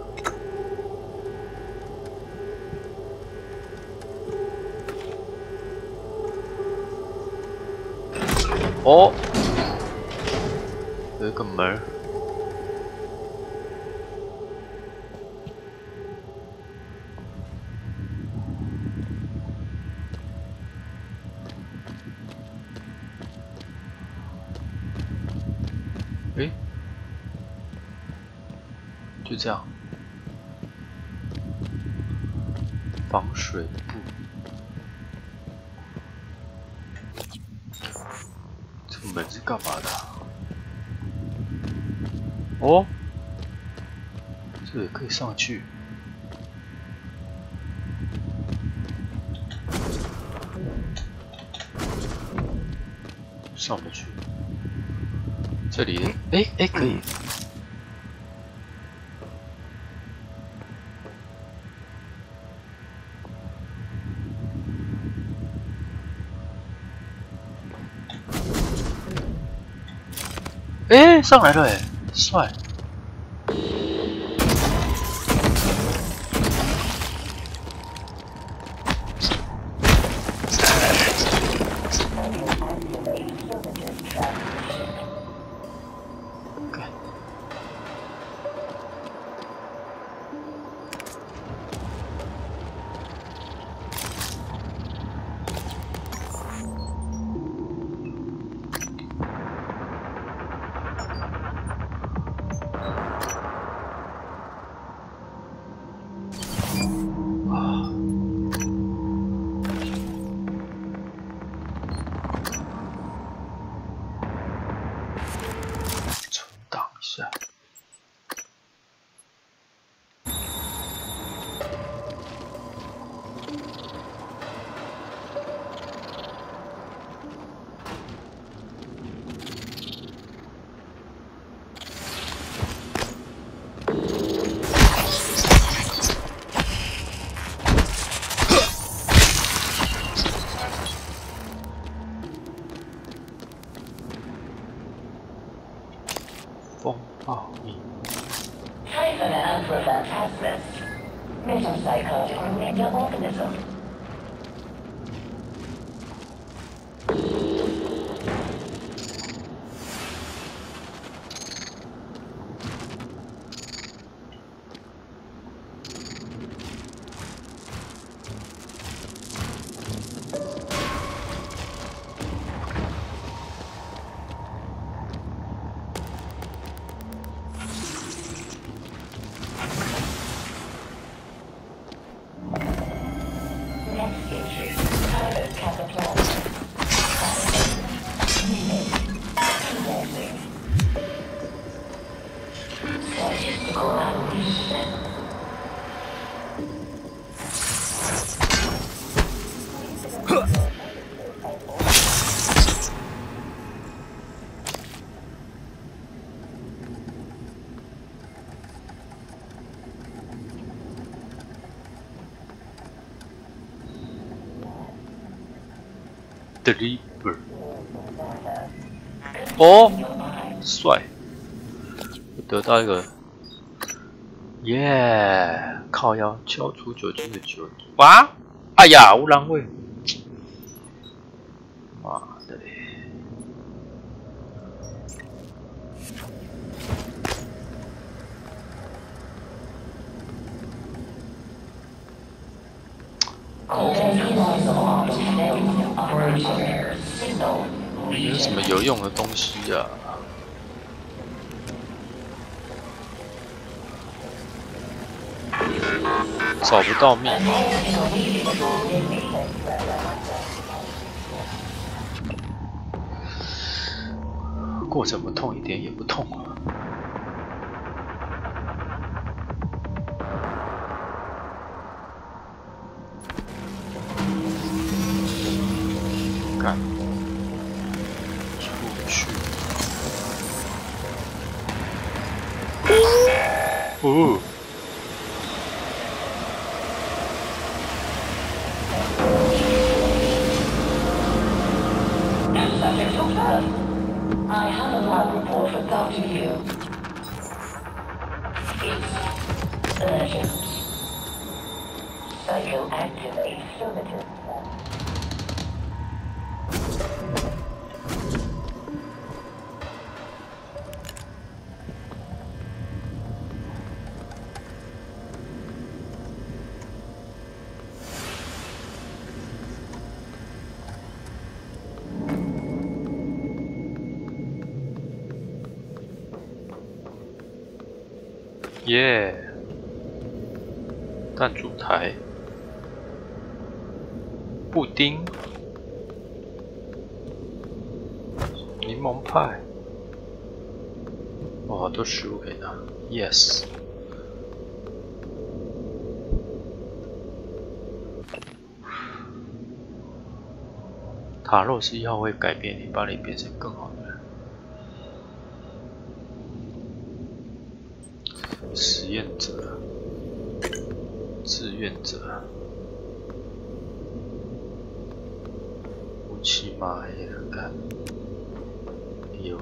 哦，有一个门儿。诶，就这样，防水布。这个门是干嘛的啊？哦，这也可以上去。上不去。这里，哎，可以。哎，上来了哎，帅！风暴力。 Typhon alpha phantasmus. Metapsychotic radio organism. Deliver。哦，帅！我得到一个，耶！靠腰敲出酒精的酒精。哇！哎呀，乌兰味！妈的嘞！有什么有用的东西啊？找不到密码。过程不痛，一点也不痛啊！干，出去。 哦。 Subject observed. I have a lab report for Dr. Yu. It's urgent. Psychoactivate somatism. 耶！弹珠台，布丁，柠檬派，哇，好多食物可以拿。Yes。塔肉是1号会改变你，把你变成更好的人。 实验者、志愿者、乌漆嘛黑的干，有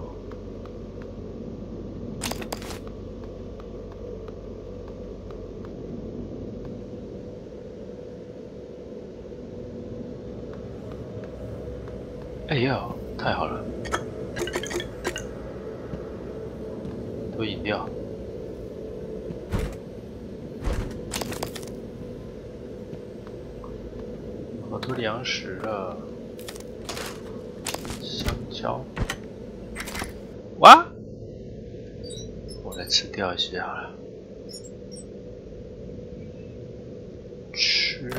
哎呦，太好了，喝饮料。 好多粮食了，香蕉，哇！我来吃掉一些好了，吃，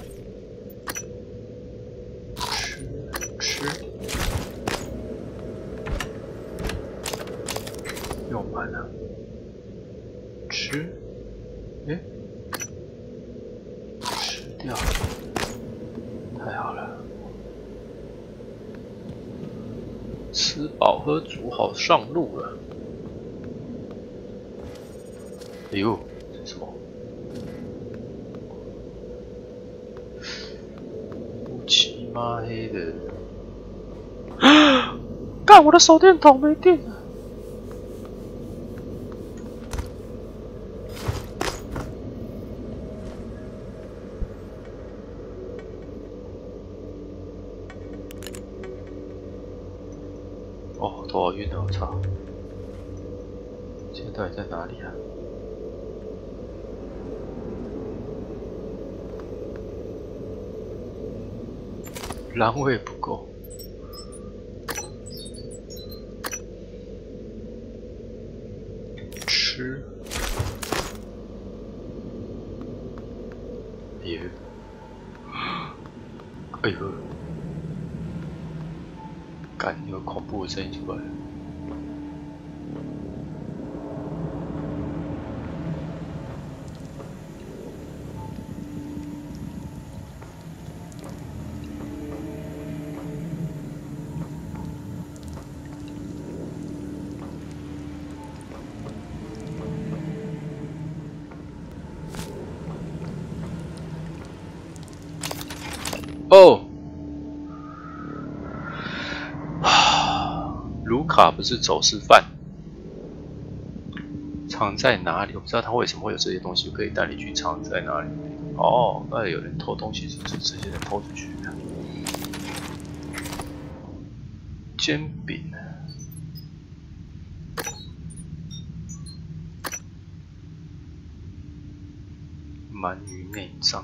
用完了，吃，诶，吃掉。 太好了，吃饱喝足，好上路了。哎呦，这是什么？乌漆嘛黑的。干，我的手电筒没电了。 哦，头好晕啊！我操！现在到底在哪里啊？栏位不够。吃。哎呦！哎呦！ 干，有恐怖的声音出来了。哦。 卢卡不是走私犯，藏在哪里？我不知道他为什么会有这些东西可以带你去藏在哪里。哦，那有人偷东西，是不是直接人偷出去的？煎饼，鳗鱼内脏。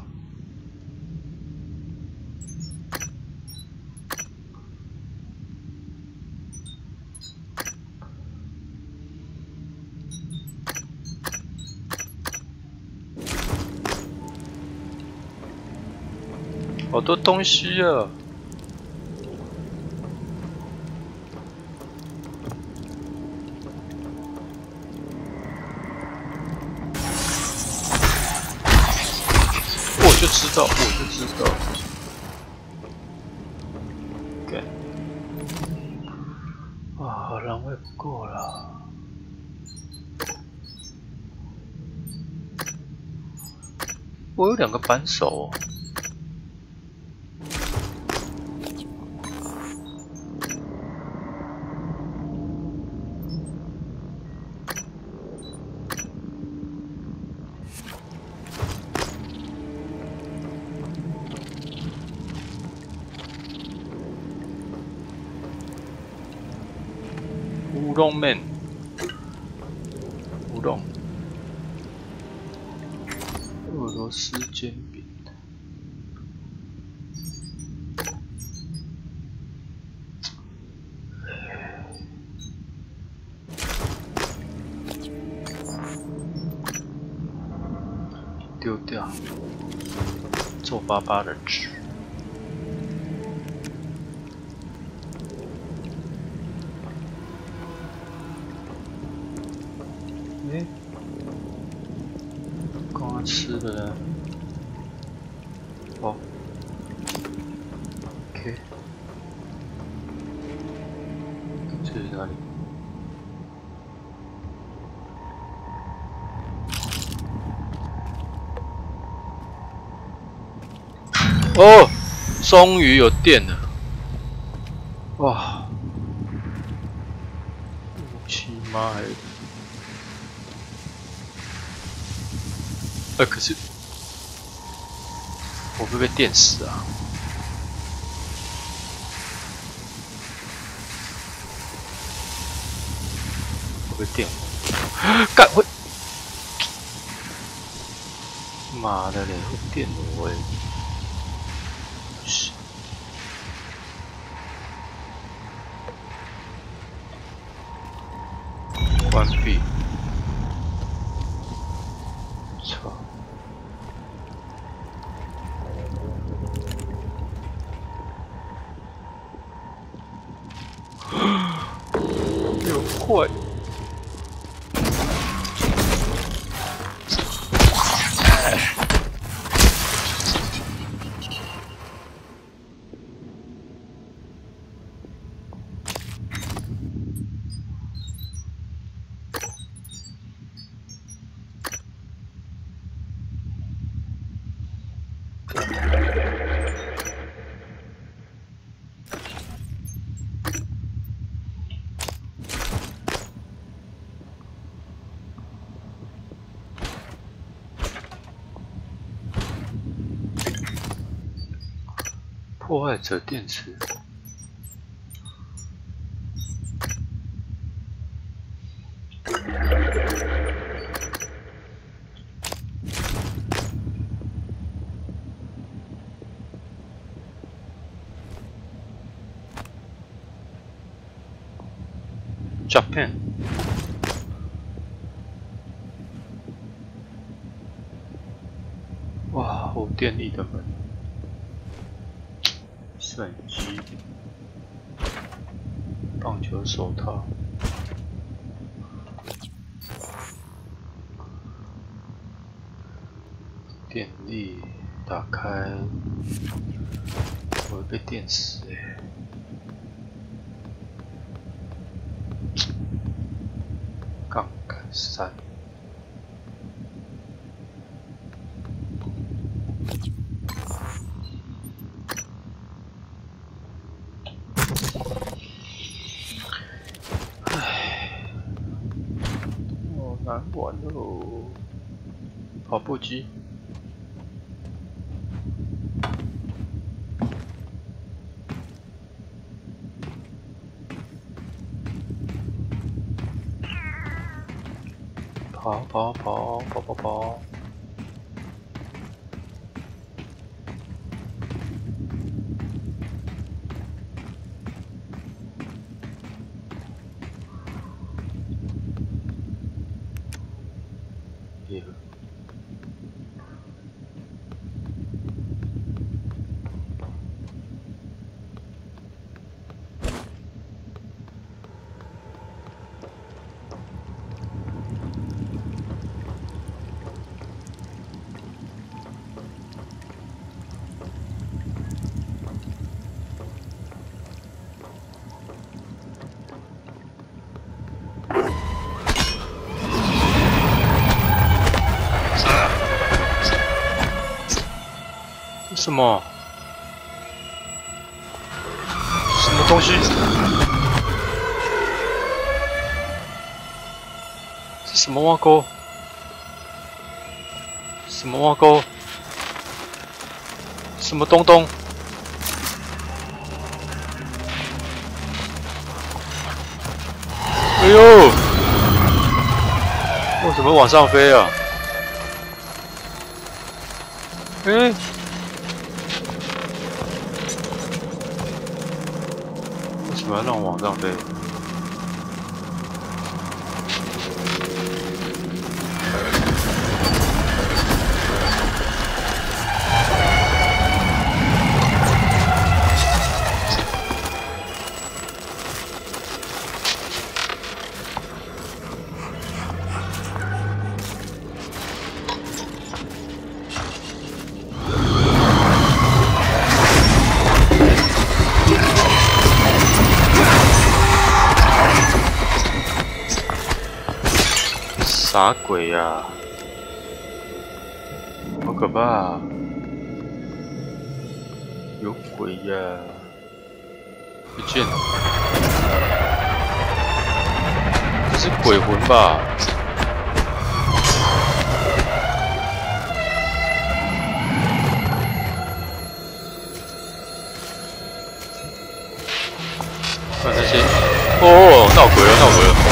好多东西啊！我就知道，对，啊，栏位不够了。 我有2个扳手、哦。乌龙面，乌龙，俄罗斯煎饼。丢掉，皱巴巴的纸。诶，刚刚吃的呢？哦 ，OK， 这是哪里？哦，终于有电了！哇，武器妈的！可是我会被电死啊！我被电我，干会！妈的嘞，会电我哎！关闭。操！有坏！破坏者电池。Japan。哇，好电力的门。摄影机、棒球手套、电力打开，我会被电死欸！杠杆3。难玩喽！跑步机，跑！ 什么？什么东西？是什么挖沟？什么挖沟？什么东东？哎呦！为什么往上飞啊？为什么要让我往上飞？啥鬼呀、好可怕、啊！有鬼呀、不见了，这是鬼魂吧？看这些，哦，闹鬼了，闹鬼了！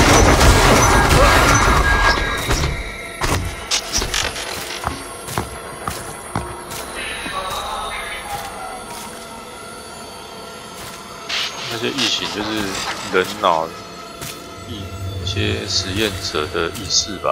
那些异形就是人脑一些实验者的意识吧。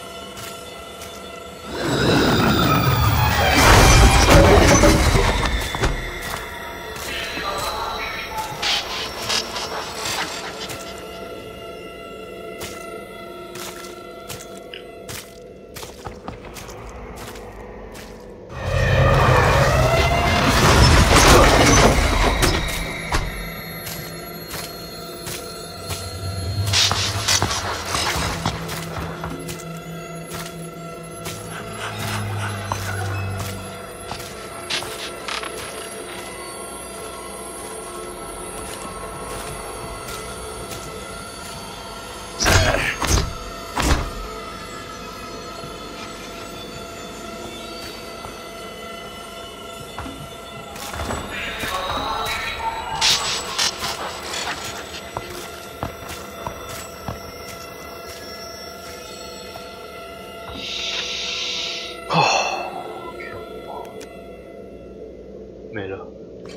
没了，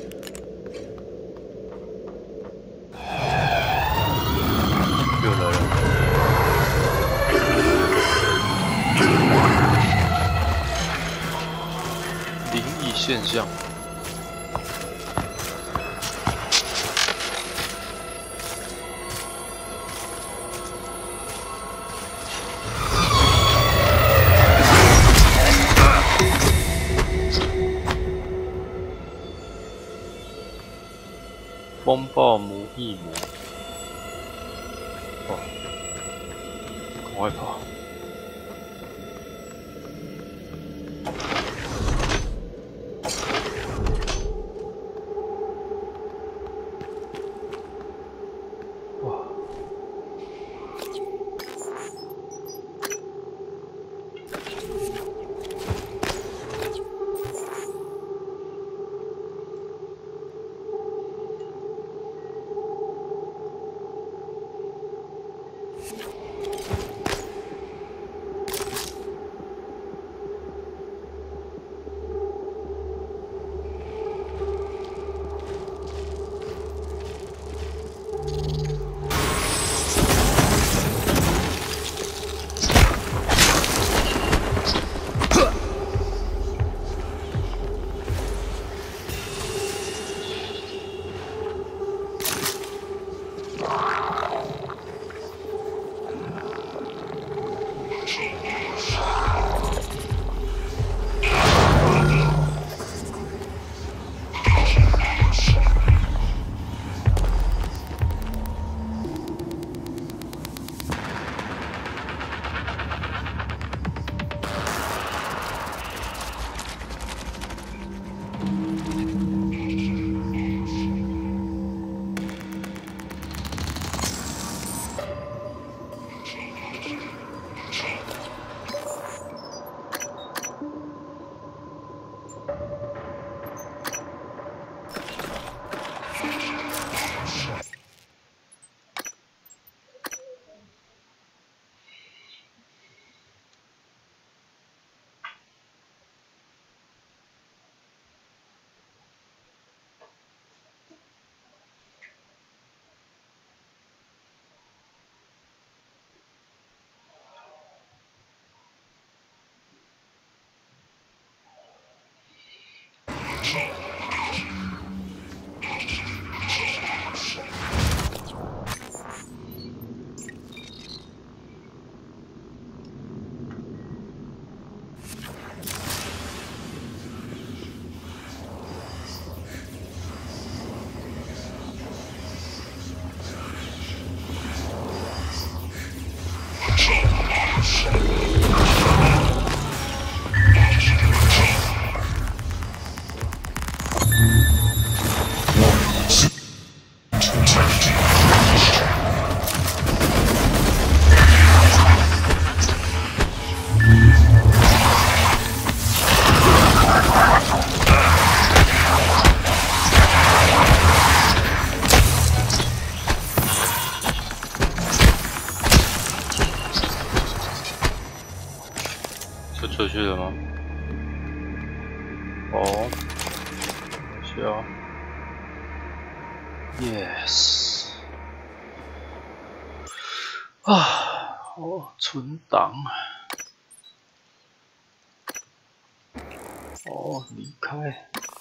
又来了，灵异现象。风暴魔翼魔，哦，赶快跑！哇！ 出去了吗？哦，是哦。Yes。啊，哦，存档。哦，离开。